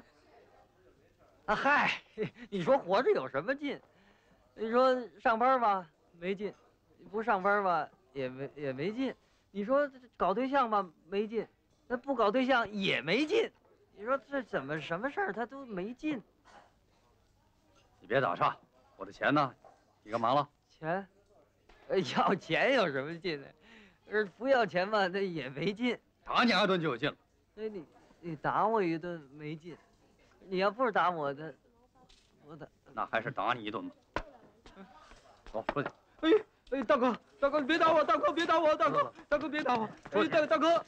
嗨，你说活着有什么劲？你说上班吧没劲，不上班吧也没劲。你说搞对象吧没劲，那不搞对象也没劲。你说这怎么什么事儿他都没劲？ 你别打岔，我的钱呢？你干嘛了？ 钱？要钱有什么劲呢？不要钱吧，那也没劲。 打你2顿就有劲了。 那你打我一顿没劲，你要不是打我的， 那还是打你1顿吧。走，出去。 哎，大哥，你别打我，大哥别打我，大哥别打我，大哥，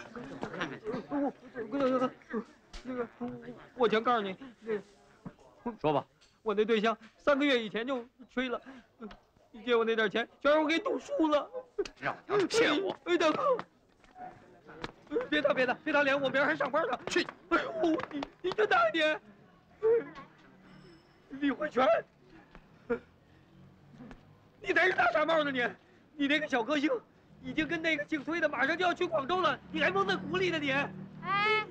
那个，我全告诉你， 说吧。 我那对象3个月以前就吹了，你借我那点钱，全让我给赌输了。 让你娘骗我！ 哎，大哥，别打脸，我明儿还上班呢。 去！ 哎呦，你这大爷！ 李慧泉，你才是大傻帽呢你！你那个小歌星，已经跟那个姓崔的马上就要去广州了，你还蒙在鼓里呢你！ 哎。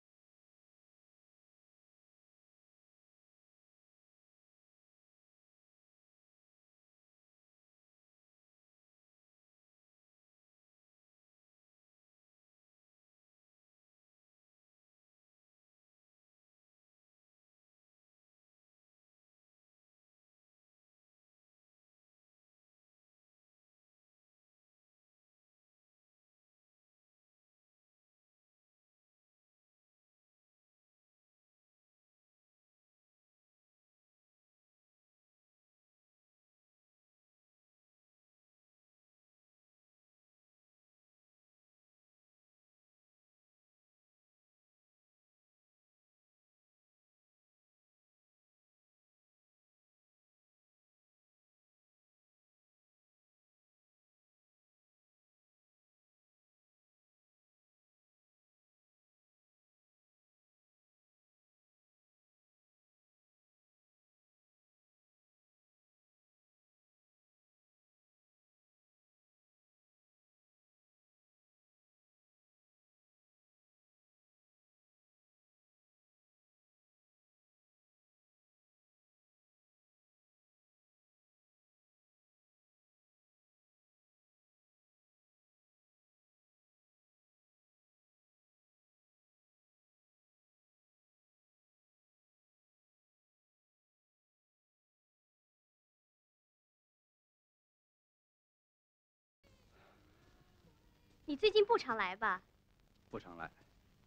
你最近不常来吧？ 不常来。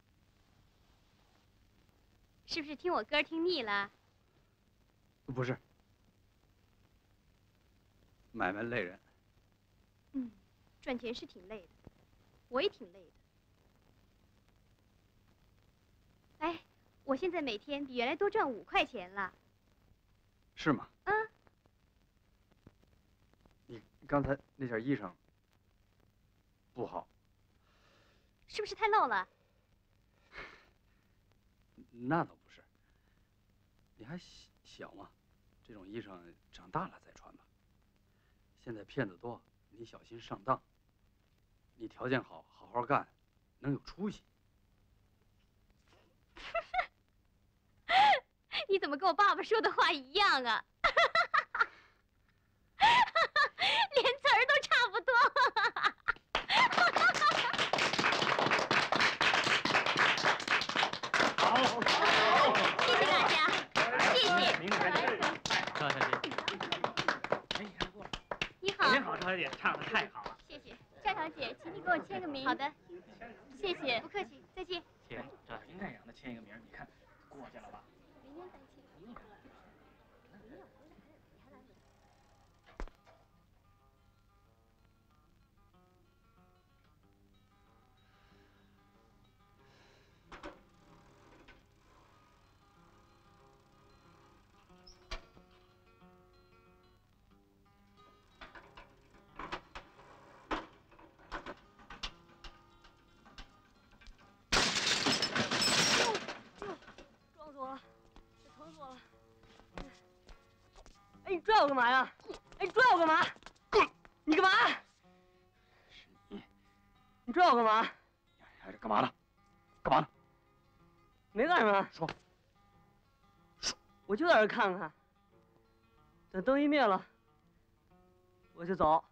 是不是听我歌听腻了？ 不是，买卖累人。 嗯，赚钱是挺累的，我也挺累的。哎，我现在每天比原来多赚5块钱了。 是吗？ 嗯。 你刚才那件衣裳不好。 是不是太露了？ 那倒不是。你还小嘛，这种衣裳长大了再穿吧。现在骗子多，你小心上当。你条件好，好好干，能有出息。 你怎么跟我爸爸说的话一样啊？连词儿都差不多。谢谢大家，谢谢。 赵小姐， 你好。 你好，赵小姐，唱的太好了。 谢谢，赵小姐，请你给我签个名。好的，谢谢，不客气，再见。 签，这应该让他签一个名，你看，过去了吧？ 明天再签。 哎，你拽我干嘛呀？哎，你拽我干嘛？你干嘛？ 是你。 你拽我干嘛？ 还是干嘛呢？干嘛呢？ 没干什么。 说。 我就在这看看。等灯一灭了，我就走。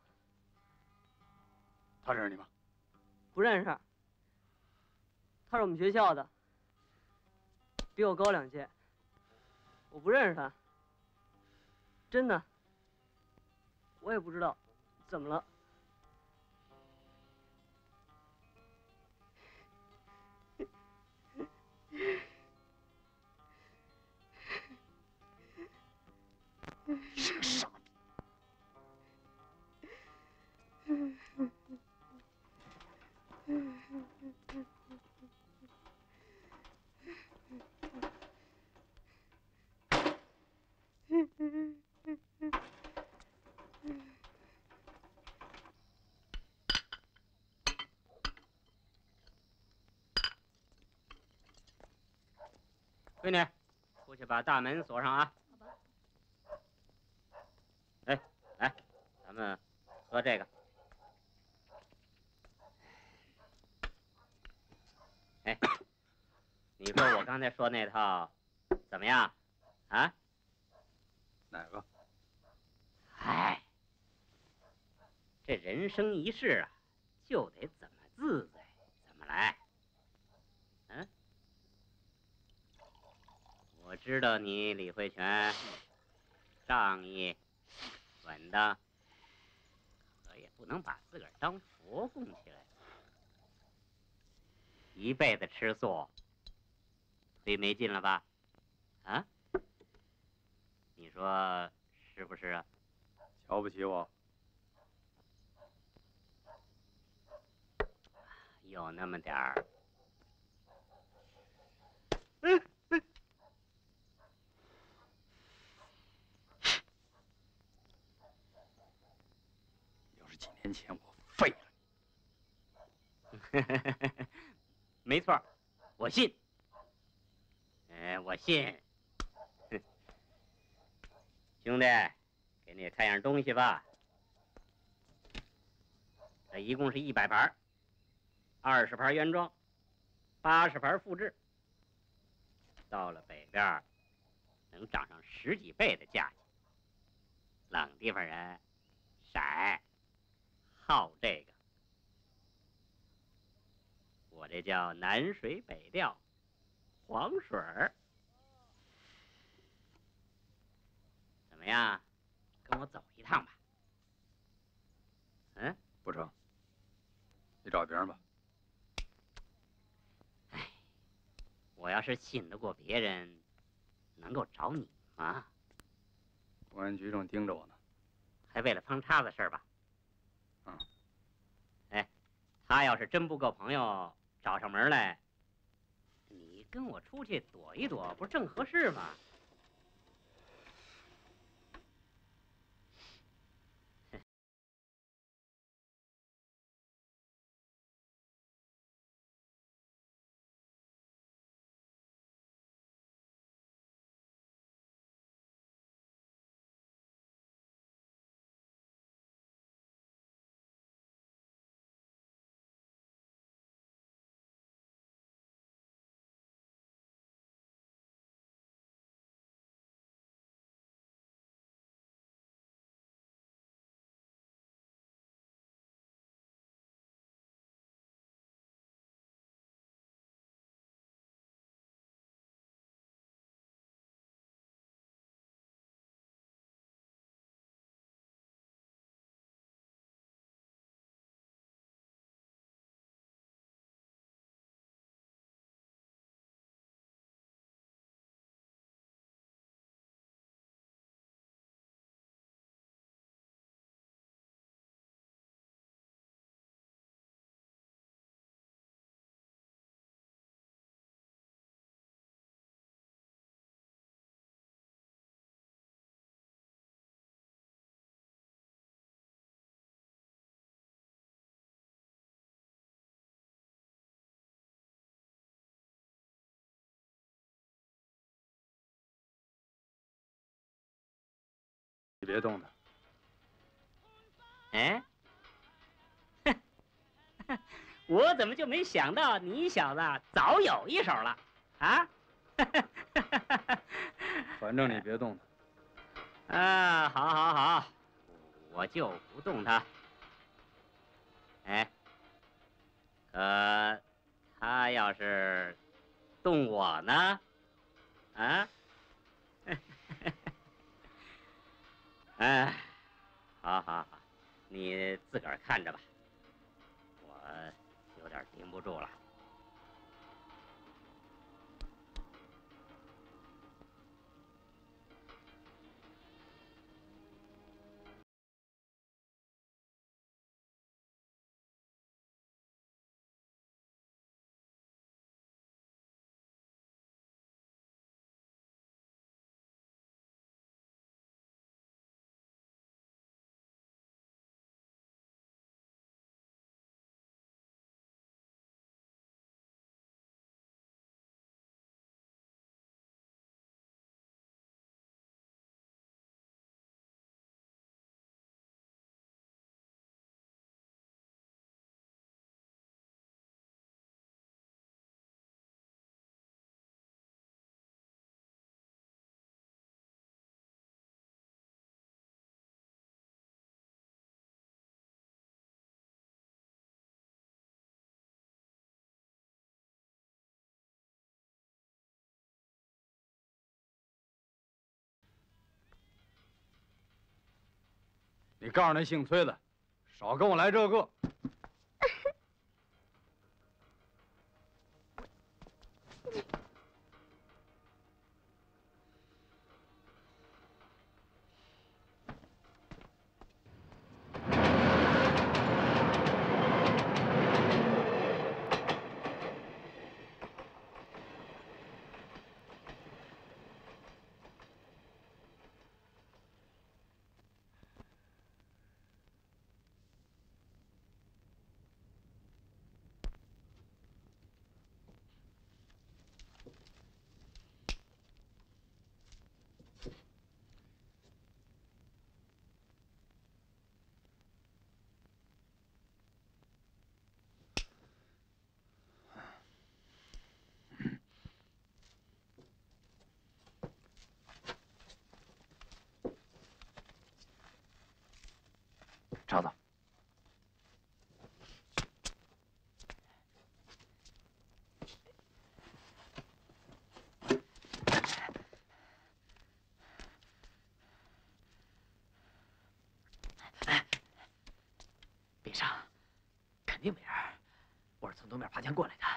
他认识你吗？ 不认识。他是我们学校的，比我高2届。我不认识他。真的，我也不知道怎么了。 是个傻闺女，出去把大门锁上啊。 们喝这个。哎，你说我刚才说那套怎么样？啊？ 哪个？ 哎，这人生一世啊，就得怎么自在怎么来。嗯，我知道你李慧泉仗义稳当，可也不能把自个儿当佛供起来。一辈子吃素，忒没劲了吧？啊？你说是不是啊？ 瞧不起我？ 有那么点儿。 要是几年前我废了你，没错，我信。我信。兄弟，给你看样东西吧。这一共是100盘，20盘原装，80盘复制。到了北边，能涨上10几倍的价钱。冷地方人色好这个，我这叫南水北调，黄水儿。怎么样？跟我走一趟吧。嗯， 不成，你找别人吧。 我要是信得过别人，能够找你吗？ 公安局正盯着我呢。 还为了碰叉子事儿吧？ 嗯。 哎，他要是真不够朋友，找上门来，你跟我出去躲一躲，不是正合适吗？ 你别动他。 哎，我怎么就没想到你小子早有一手了啊？ 反正你别动他。 啊，好，好，好，我就不动他。哎，可他要是动我呢？啊？哎，好，好，好，你自个儿看着吧，我有点顶不住了。 你告诉那姓崔的，少跟我来这个。 找找。 别上，肯定没人。我是从东面爬墙过来的。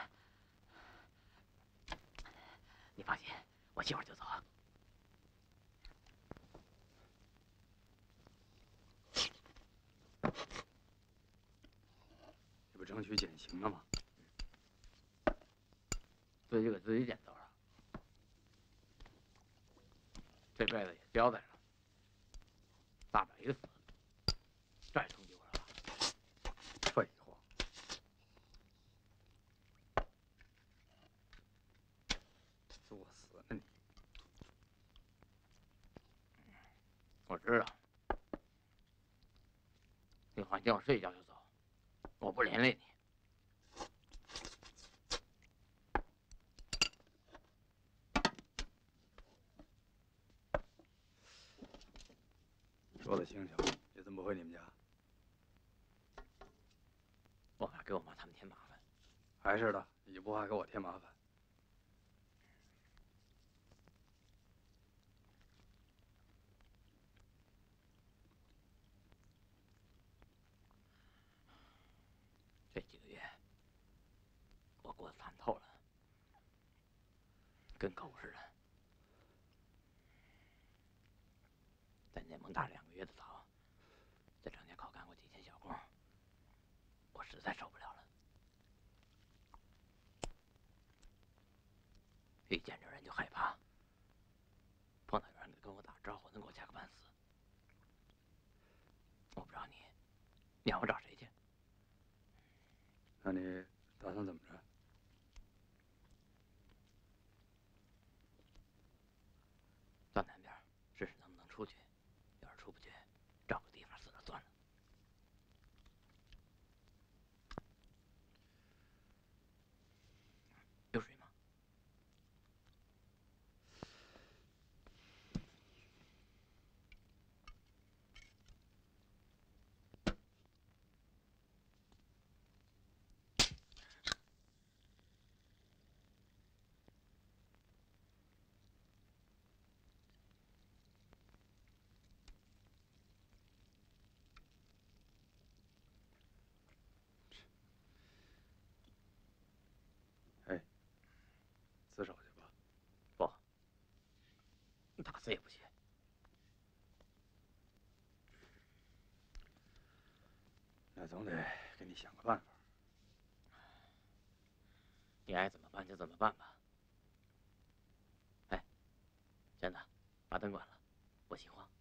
你放心，我歇会儿就走。 这不争取减刑了吗？ 自己给自己捡道上，这辈子也交代了，大不了一个死，这还通缉我了吧？ 废话，作死呢你！ 我知道，你放心，我睡一觉就走，我不连累你。 说的轻巧，也怎么不回你们家？ 我怕给我妈他们添麻烦。 还是的，你不怕给我添麻烦？ 这几个月，我过得惨透了，跟狗似的。在内蒙打2个月的草，在张家口干过几天小工，我实在受不了了。一见着人就害怕，碰到有人跟我打招呼，能给我吓个半死。我不知道你让我找谁去？ 那你打算怎么着？ 到南边试试能不能出去，要是出不去，找个地方死了算了。有水吗？ 自首去吧。 不，打死也不去。 那总得给你想个办法。 你爱怎么办就怎么办吧。哎，娟子，把灯关了，我心慌。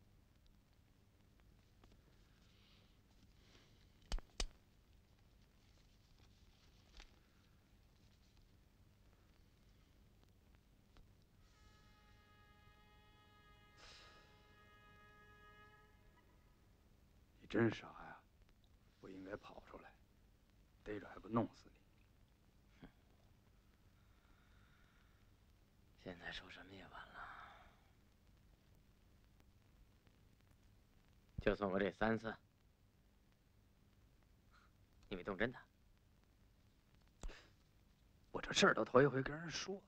你真傻呀！不应该跑出来，逮着还不弄死你！ 现在说什么也晚了。就算我这3次，你没动真的。 我这事儿都头一回跟人说。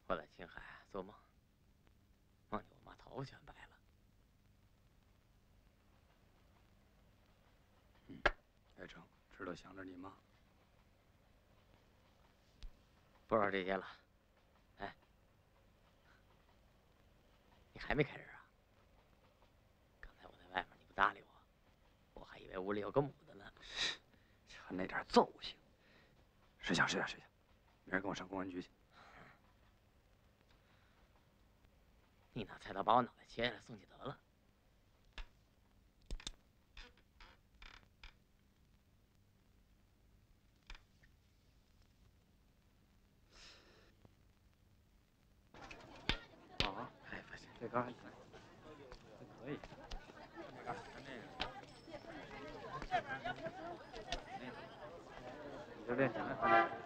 我在青海做梦，梦见我妈头发全白了。 爱成，知道想着你吗？ 不知道这些了。哎，你还没开始啊？刚才我在外面，你不搭理我，我还以为屋里有个母的呢。 就那点揍性。睡觉，睡觉，睡觉。明儿跟我上公安局去。 你拿菜刀把我脑袋切下来送去得了。 啊，哎，不行，这杆还可以。你就练前面看那个。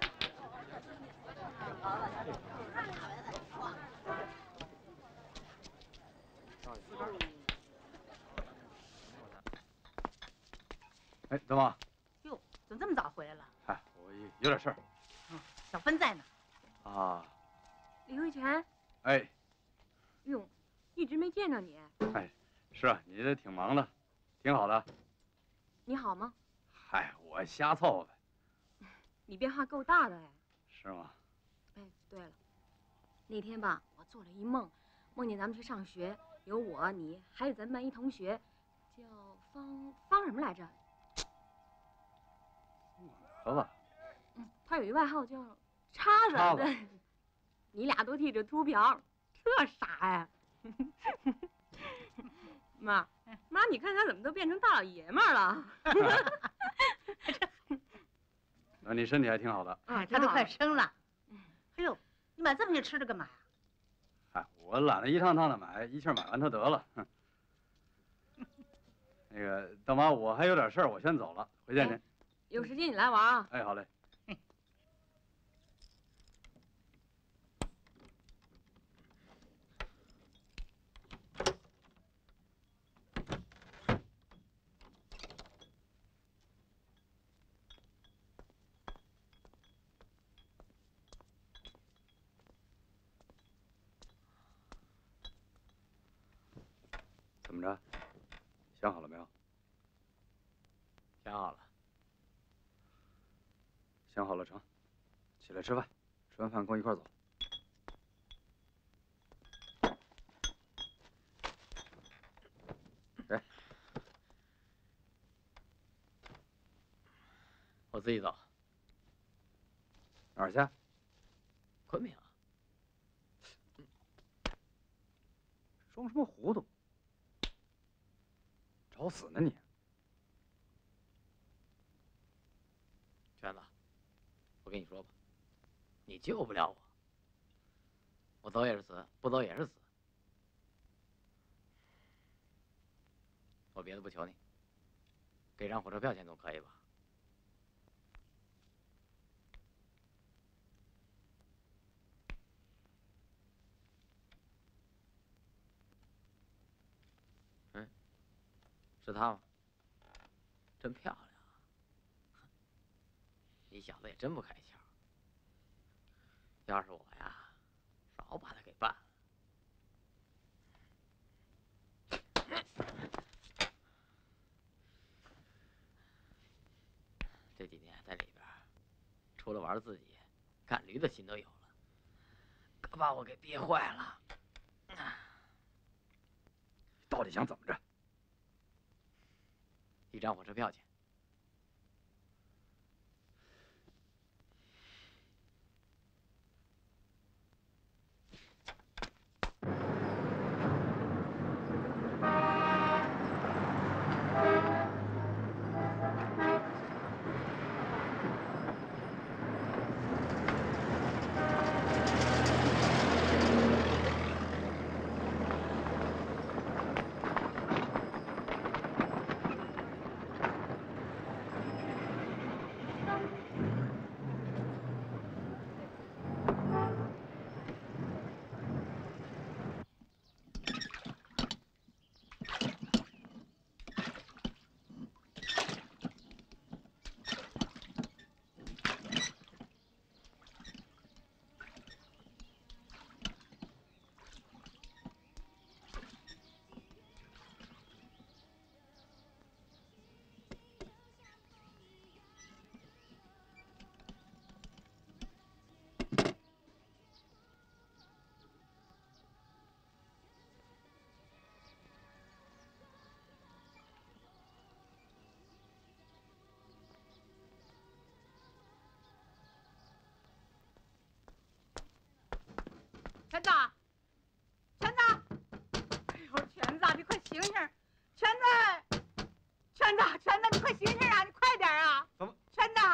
哎，大妈。 哟，怎么这么早回来了？ 哎，我有点事儿。 小芬在呢。 啊。 李慧泉。 哎。 哟，一直没见着你。 哎，是啊，你这挺忙的，挺好的。 你好吗？ 嗨，我瞎凑合呗。 你变化够大的哎。 是吗？ 哎，对了，那天吧，我做了一梦，梦见咱们去上学，有我、你，还有咱们班一同学，叫方什么来着？ 得吧。 他有一外号叫叉子。 叉子。 对，你俩都剃着秃瓢，特傻呀。妈，你看他怎么都变成大老爷们儿了？ 那你身体还挺好的。 哎，他都快生了。哎呦，你买这么些吃的干嘛呀？ 哎，我懒得一趟趟的买，一气儿买完它得了。那个大妈，我还有点事儿，我先走了，回见您。 有时间你来玩啊。 哎，好嘞。怎么着？想好了没有？ 想好了。 想好了成，起来吃饭，吃完饭跟我一块走。来， 我自己走。 哪儿去？ 昆明。 装什么糊涂？找死呢你！ 圈子，我跟你说吧，你救不了我，我走也是死，不走也是死。我别的不求你，给张火车票钱总可以吧？嗯，是她吗？真漂亮。你小子也真不开窍，要是我呀，早把他给办了。这几年在里边，除了玩自己，干驴的心都有了，可把我给憋坏了。 到底想怎么着？ 一张火车票钱。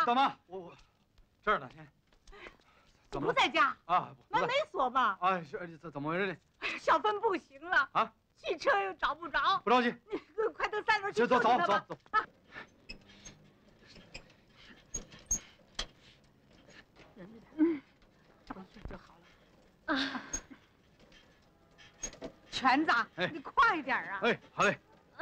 大妈，我这儿呢。怎么不在家啊？ 门没锁吧？ 啊，是怎么回事呢？ 小芬不行了啊， 汽车又找不着。 不着急， 快到3楼去走。 啊！回去就好了。啊，全子，你快点啊！ 哎，好嘞。 啊。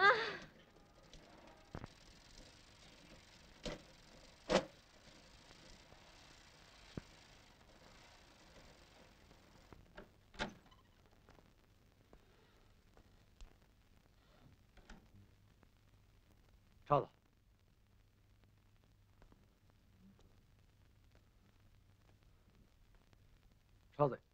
超子，超子，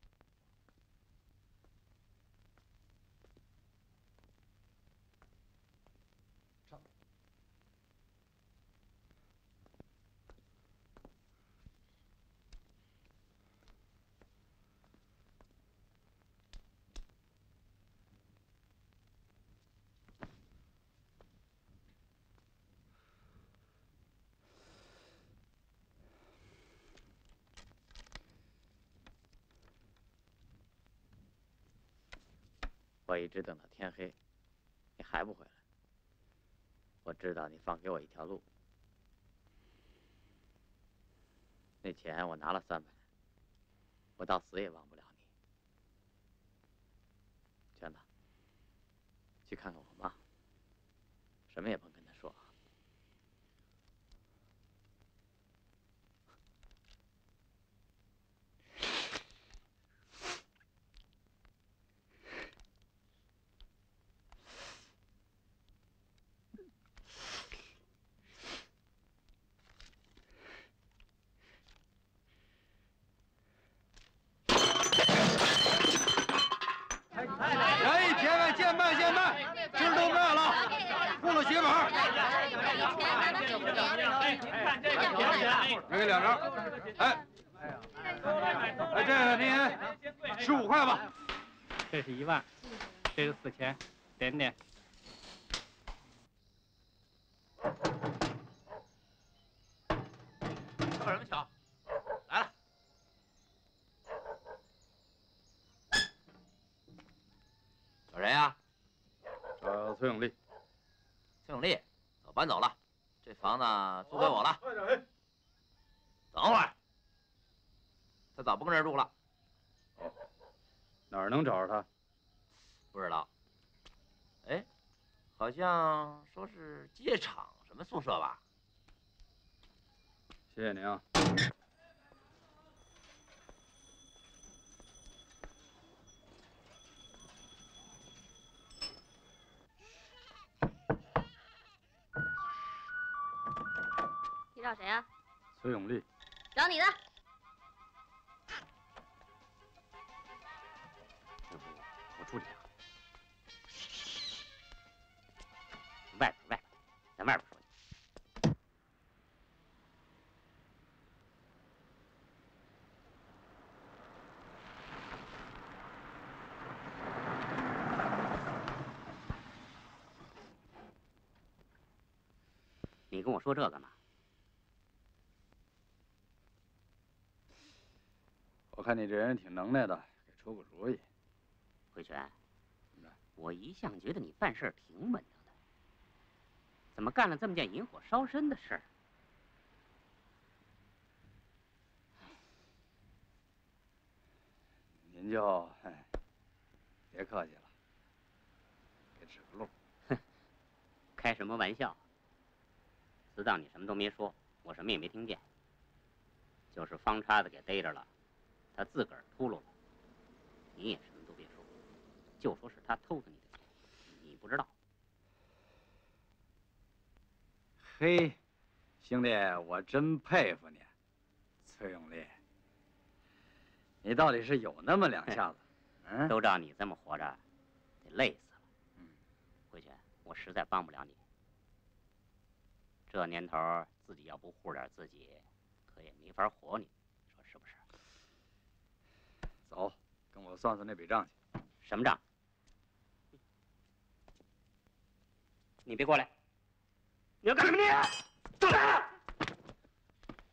我一直等到天黑，你还不回来。我知道你放给我一条路。那钱我拿了300，我到死也忘不了你。娟子，去看看我妈，什么也甭跟她说啊。 哎，铁外贱卖，知都卖了，付了血本。来给2张。哎，这个您15块吧。 这是1万，这是4000，点点。 凑什么巧？来了。找谁呀？ 找崔永利。 崔永利，我搬走了，这房子租给我了。等会儿，他早不跟这儿住了。 哪儿能找着他？ 不知道。哎，好像说是机械厂什么宿舍吧？ 谢谢您啊。 你找谁啊？ 崔永利。 找你的。 我出去啊。外边，在外边说。你跟我说这干嘛？ 我看你这人挺能耐的，给出个主意。 慧泉，我一向觉得你办事挺稳当的，怎么干了这么件引火烧身的事儿？ 您就别客气了，给指个路。 哼，开什么玩笑？自当你什么都没说，我什么也没听见。就是方叉子给逮着了，他自个儿秃噜了，你也什么都别说，就说是他偷的你的钱，你不知道。 嘿，兄弟，我真佩服你，崔永利。你到底是有那么2下子？嗯， 都照你这么活着，得累死了。慧泉，我实在帮不了你。这年头自己要不护点自己，可也没法活你，说是不是？ 走，跟我算算那笔账去。 什么账？你别过来！你要干什么你？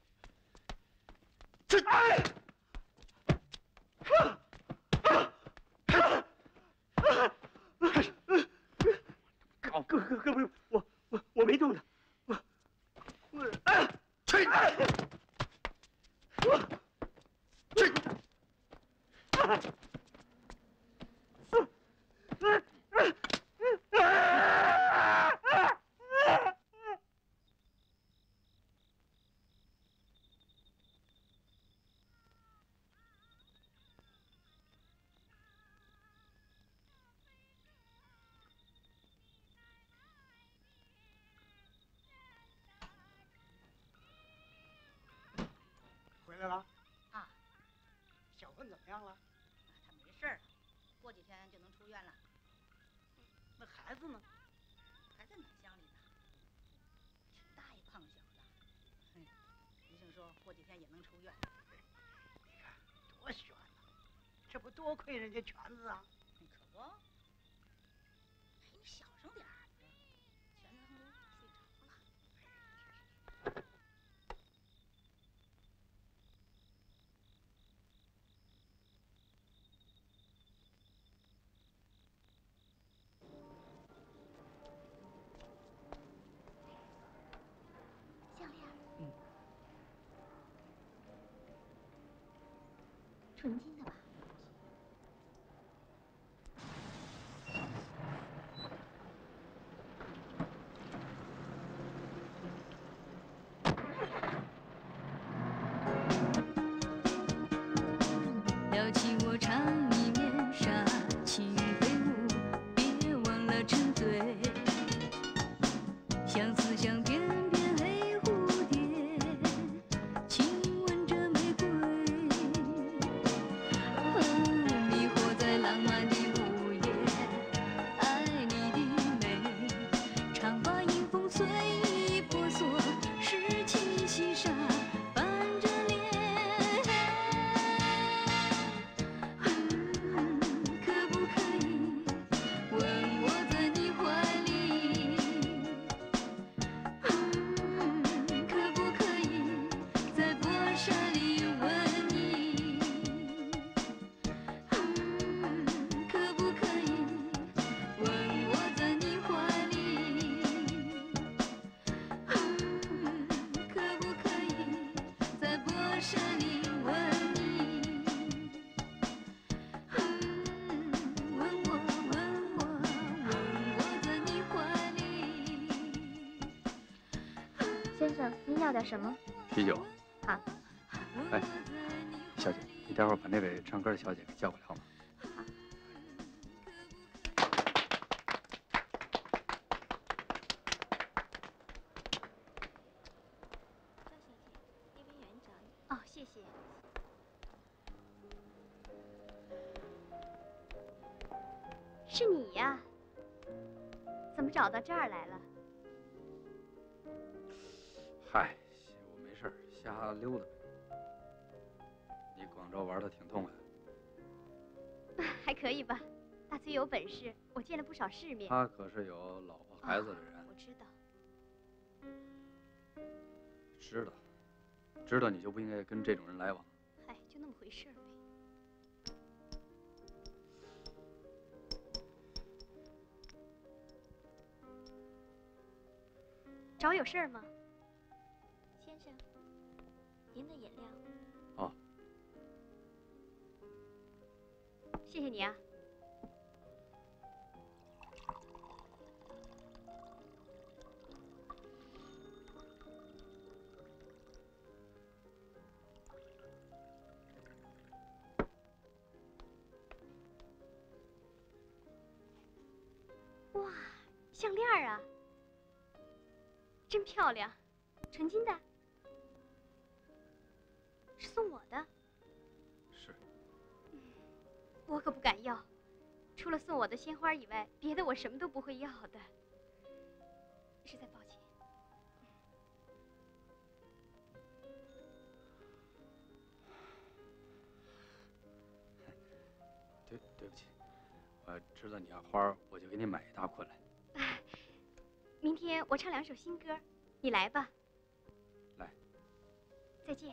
回来了？啊。小芬怎么样了？ 他没事儿，过几天就能出院了。那孩子呢？还在暖箱里呢，挺大一胖小子。医生说过几天也能出院。 你看多悬呐！这不多亏人家全子啊！ 可不。哎，你小声点儿，全子他们都睡着了。 项链。纯金的吧？ 撩起我长衣面纱，轻飞舞，别忘了沉醉。相思像翩翩黑蝴蝶，亲吻着玫瑰。迷惑在浪漫的午夜，爱你的美。长发迎风随意婆娑，拾起细沙伴着脸。可不可以吻我在你怀里？可不可以在薄纱里吻你？可不可以吻我在你怀里？可不可以在薄纱里吻你？吻我，吻我，吻我在你怀里。 先生，您要点什么？ 啤酒。 好。 哎，小姐，你待会儿把那位唱歌的小姐给叫过来好吗？ 哦，谢谢。是你呀？怎么找到这儿来了？ 嗨，我没事儿，瞎溜达。你广州玩的挺痛快的。 还可以吧，大崔有本事，我见了不少世面。 他可是有老婆孩子的人。 我知道。 知道你就不应该跟这种人来往。 嗨，就那么回事儿呗。找我有事儿吗？先生，您的饮料。 哦。 谢谢你啊。哇，项链儿啊，真漂亮，纯金的，是送我的。 是。 我可不敢要，除了送我的鲜花以外，别的我什么都不会要的。实在抱歉。 对不起，我知道你要花，我就给你买一大捆来。 明天我唱2首新歌，你来吧。 来。 再见。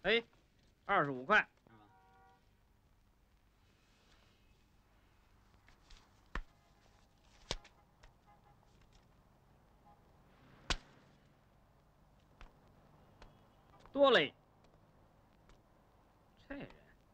嘿，25块。多嘞。这人。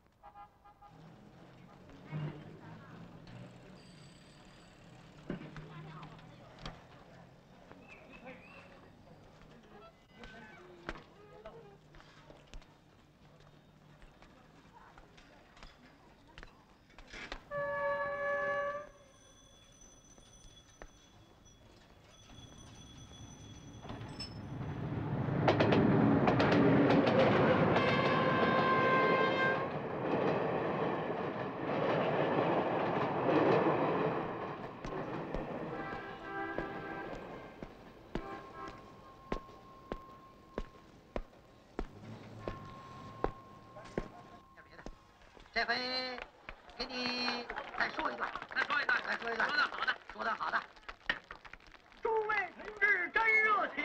这回给你再说一段，再说一段，再说一段。说的好的，说的好的。诸位同志真热情，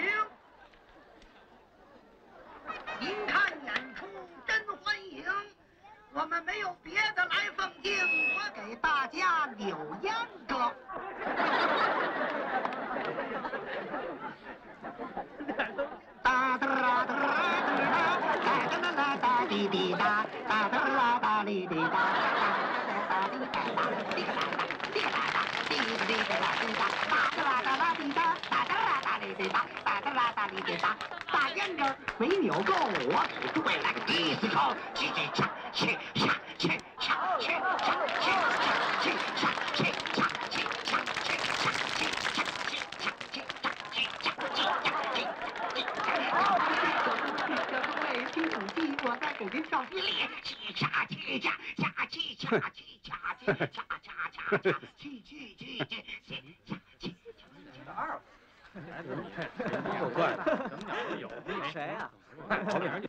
您看演出真欢迎。我们没有别的来奉敬，我给大家扭秧歌。哒哒啦哒啦哒哒啦哒滴滴哒哒哒啦哒哩滴哒哒滴哒哒滴个哒哒滴个哒哒滴个滴个哒滴哒哒哒啦哒啦滴哒哒哒啦哒哩滴哒哒哒啦哒哩滴哒大秧歌没扭够，我给诸位来个第四口，去去唱去唱去唱去唱去唱去唱去唱去唱去唱去唱去唱去唱去唱去。各位听仔细，我再给您跳一列，去恰去恰恰去恰去恰去恰恰恰恰去去去去去恰去。 二，够快的，整鸟都有。 谁呀？ 好点。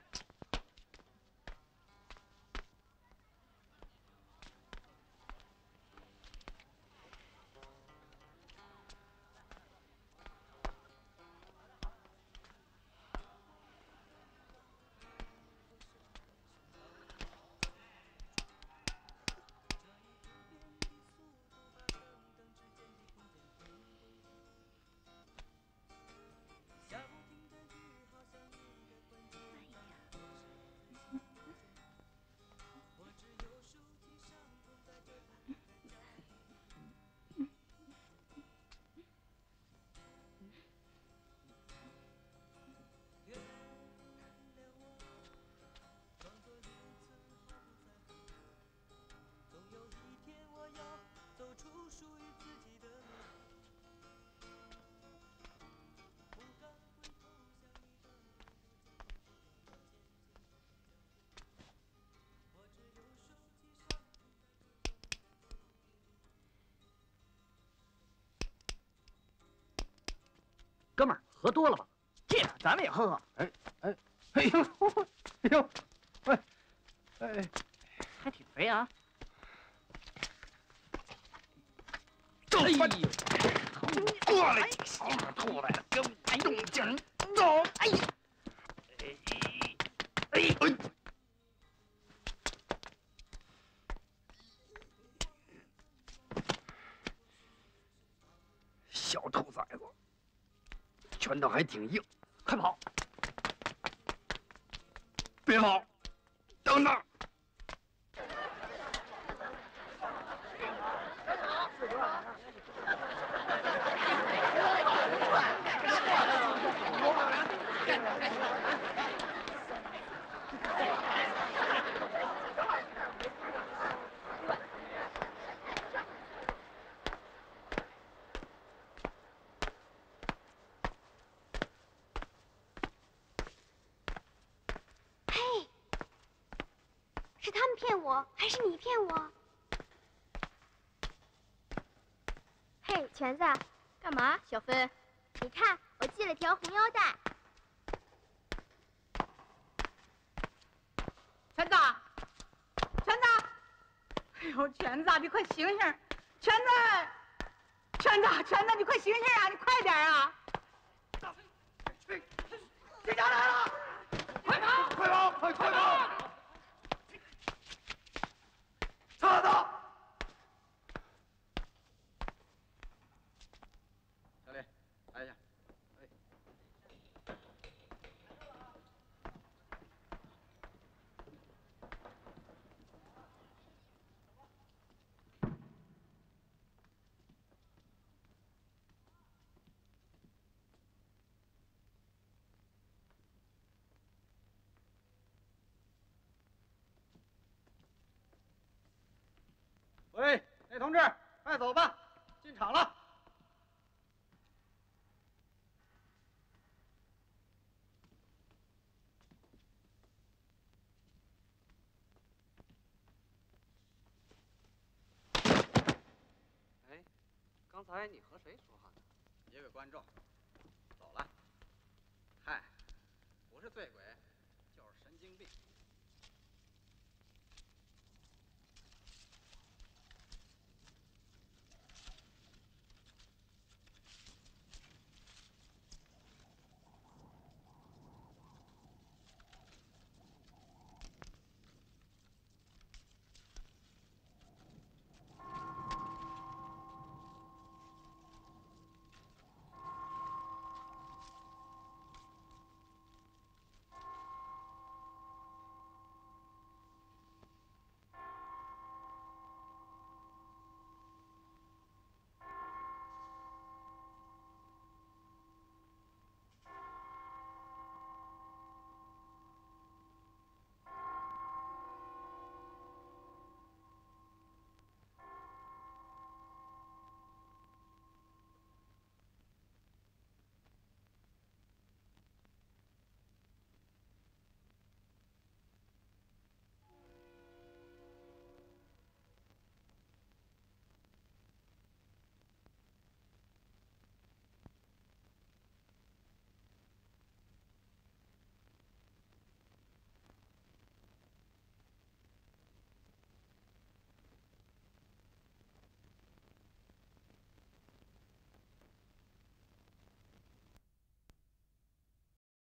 哥们儿，喝多了吧？借点，咱们也喝喝。 哎呦，哎呦，哎， 还挺肥啊！ 哎呦，过来，出来了，给我动静走！哎呀，哎，小兔崽子。拳头还挺硬， 快跑！ 别跑，等等！ 是他们骗我，还是你骗我？嘿，全子，干嘛？小芬，你看我系了条红腰带。 全子，全子，哎呦，全子，你快醒醒！全子，全子，你快醒醒啊！你快点啊！ 警察来了！快跑！快跑，快跑！撤走！小李，来一下。喂，那同志，快走吧，进场了。 哎，刚才你和谁说话呢？ 一个观众。走了。嗨，不是醉鬼，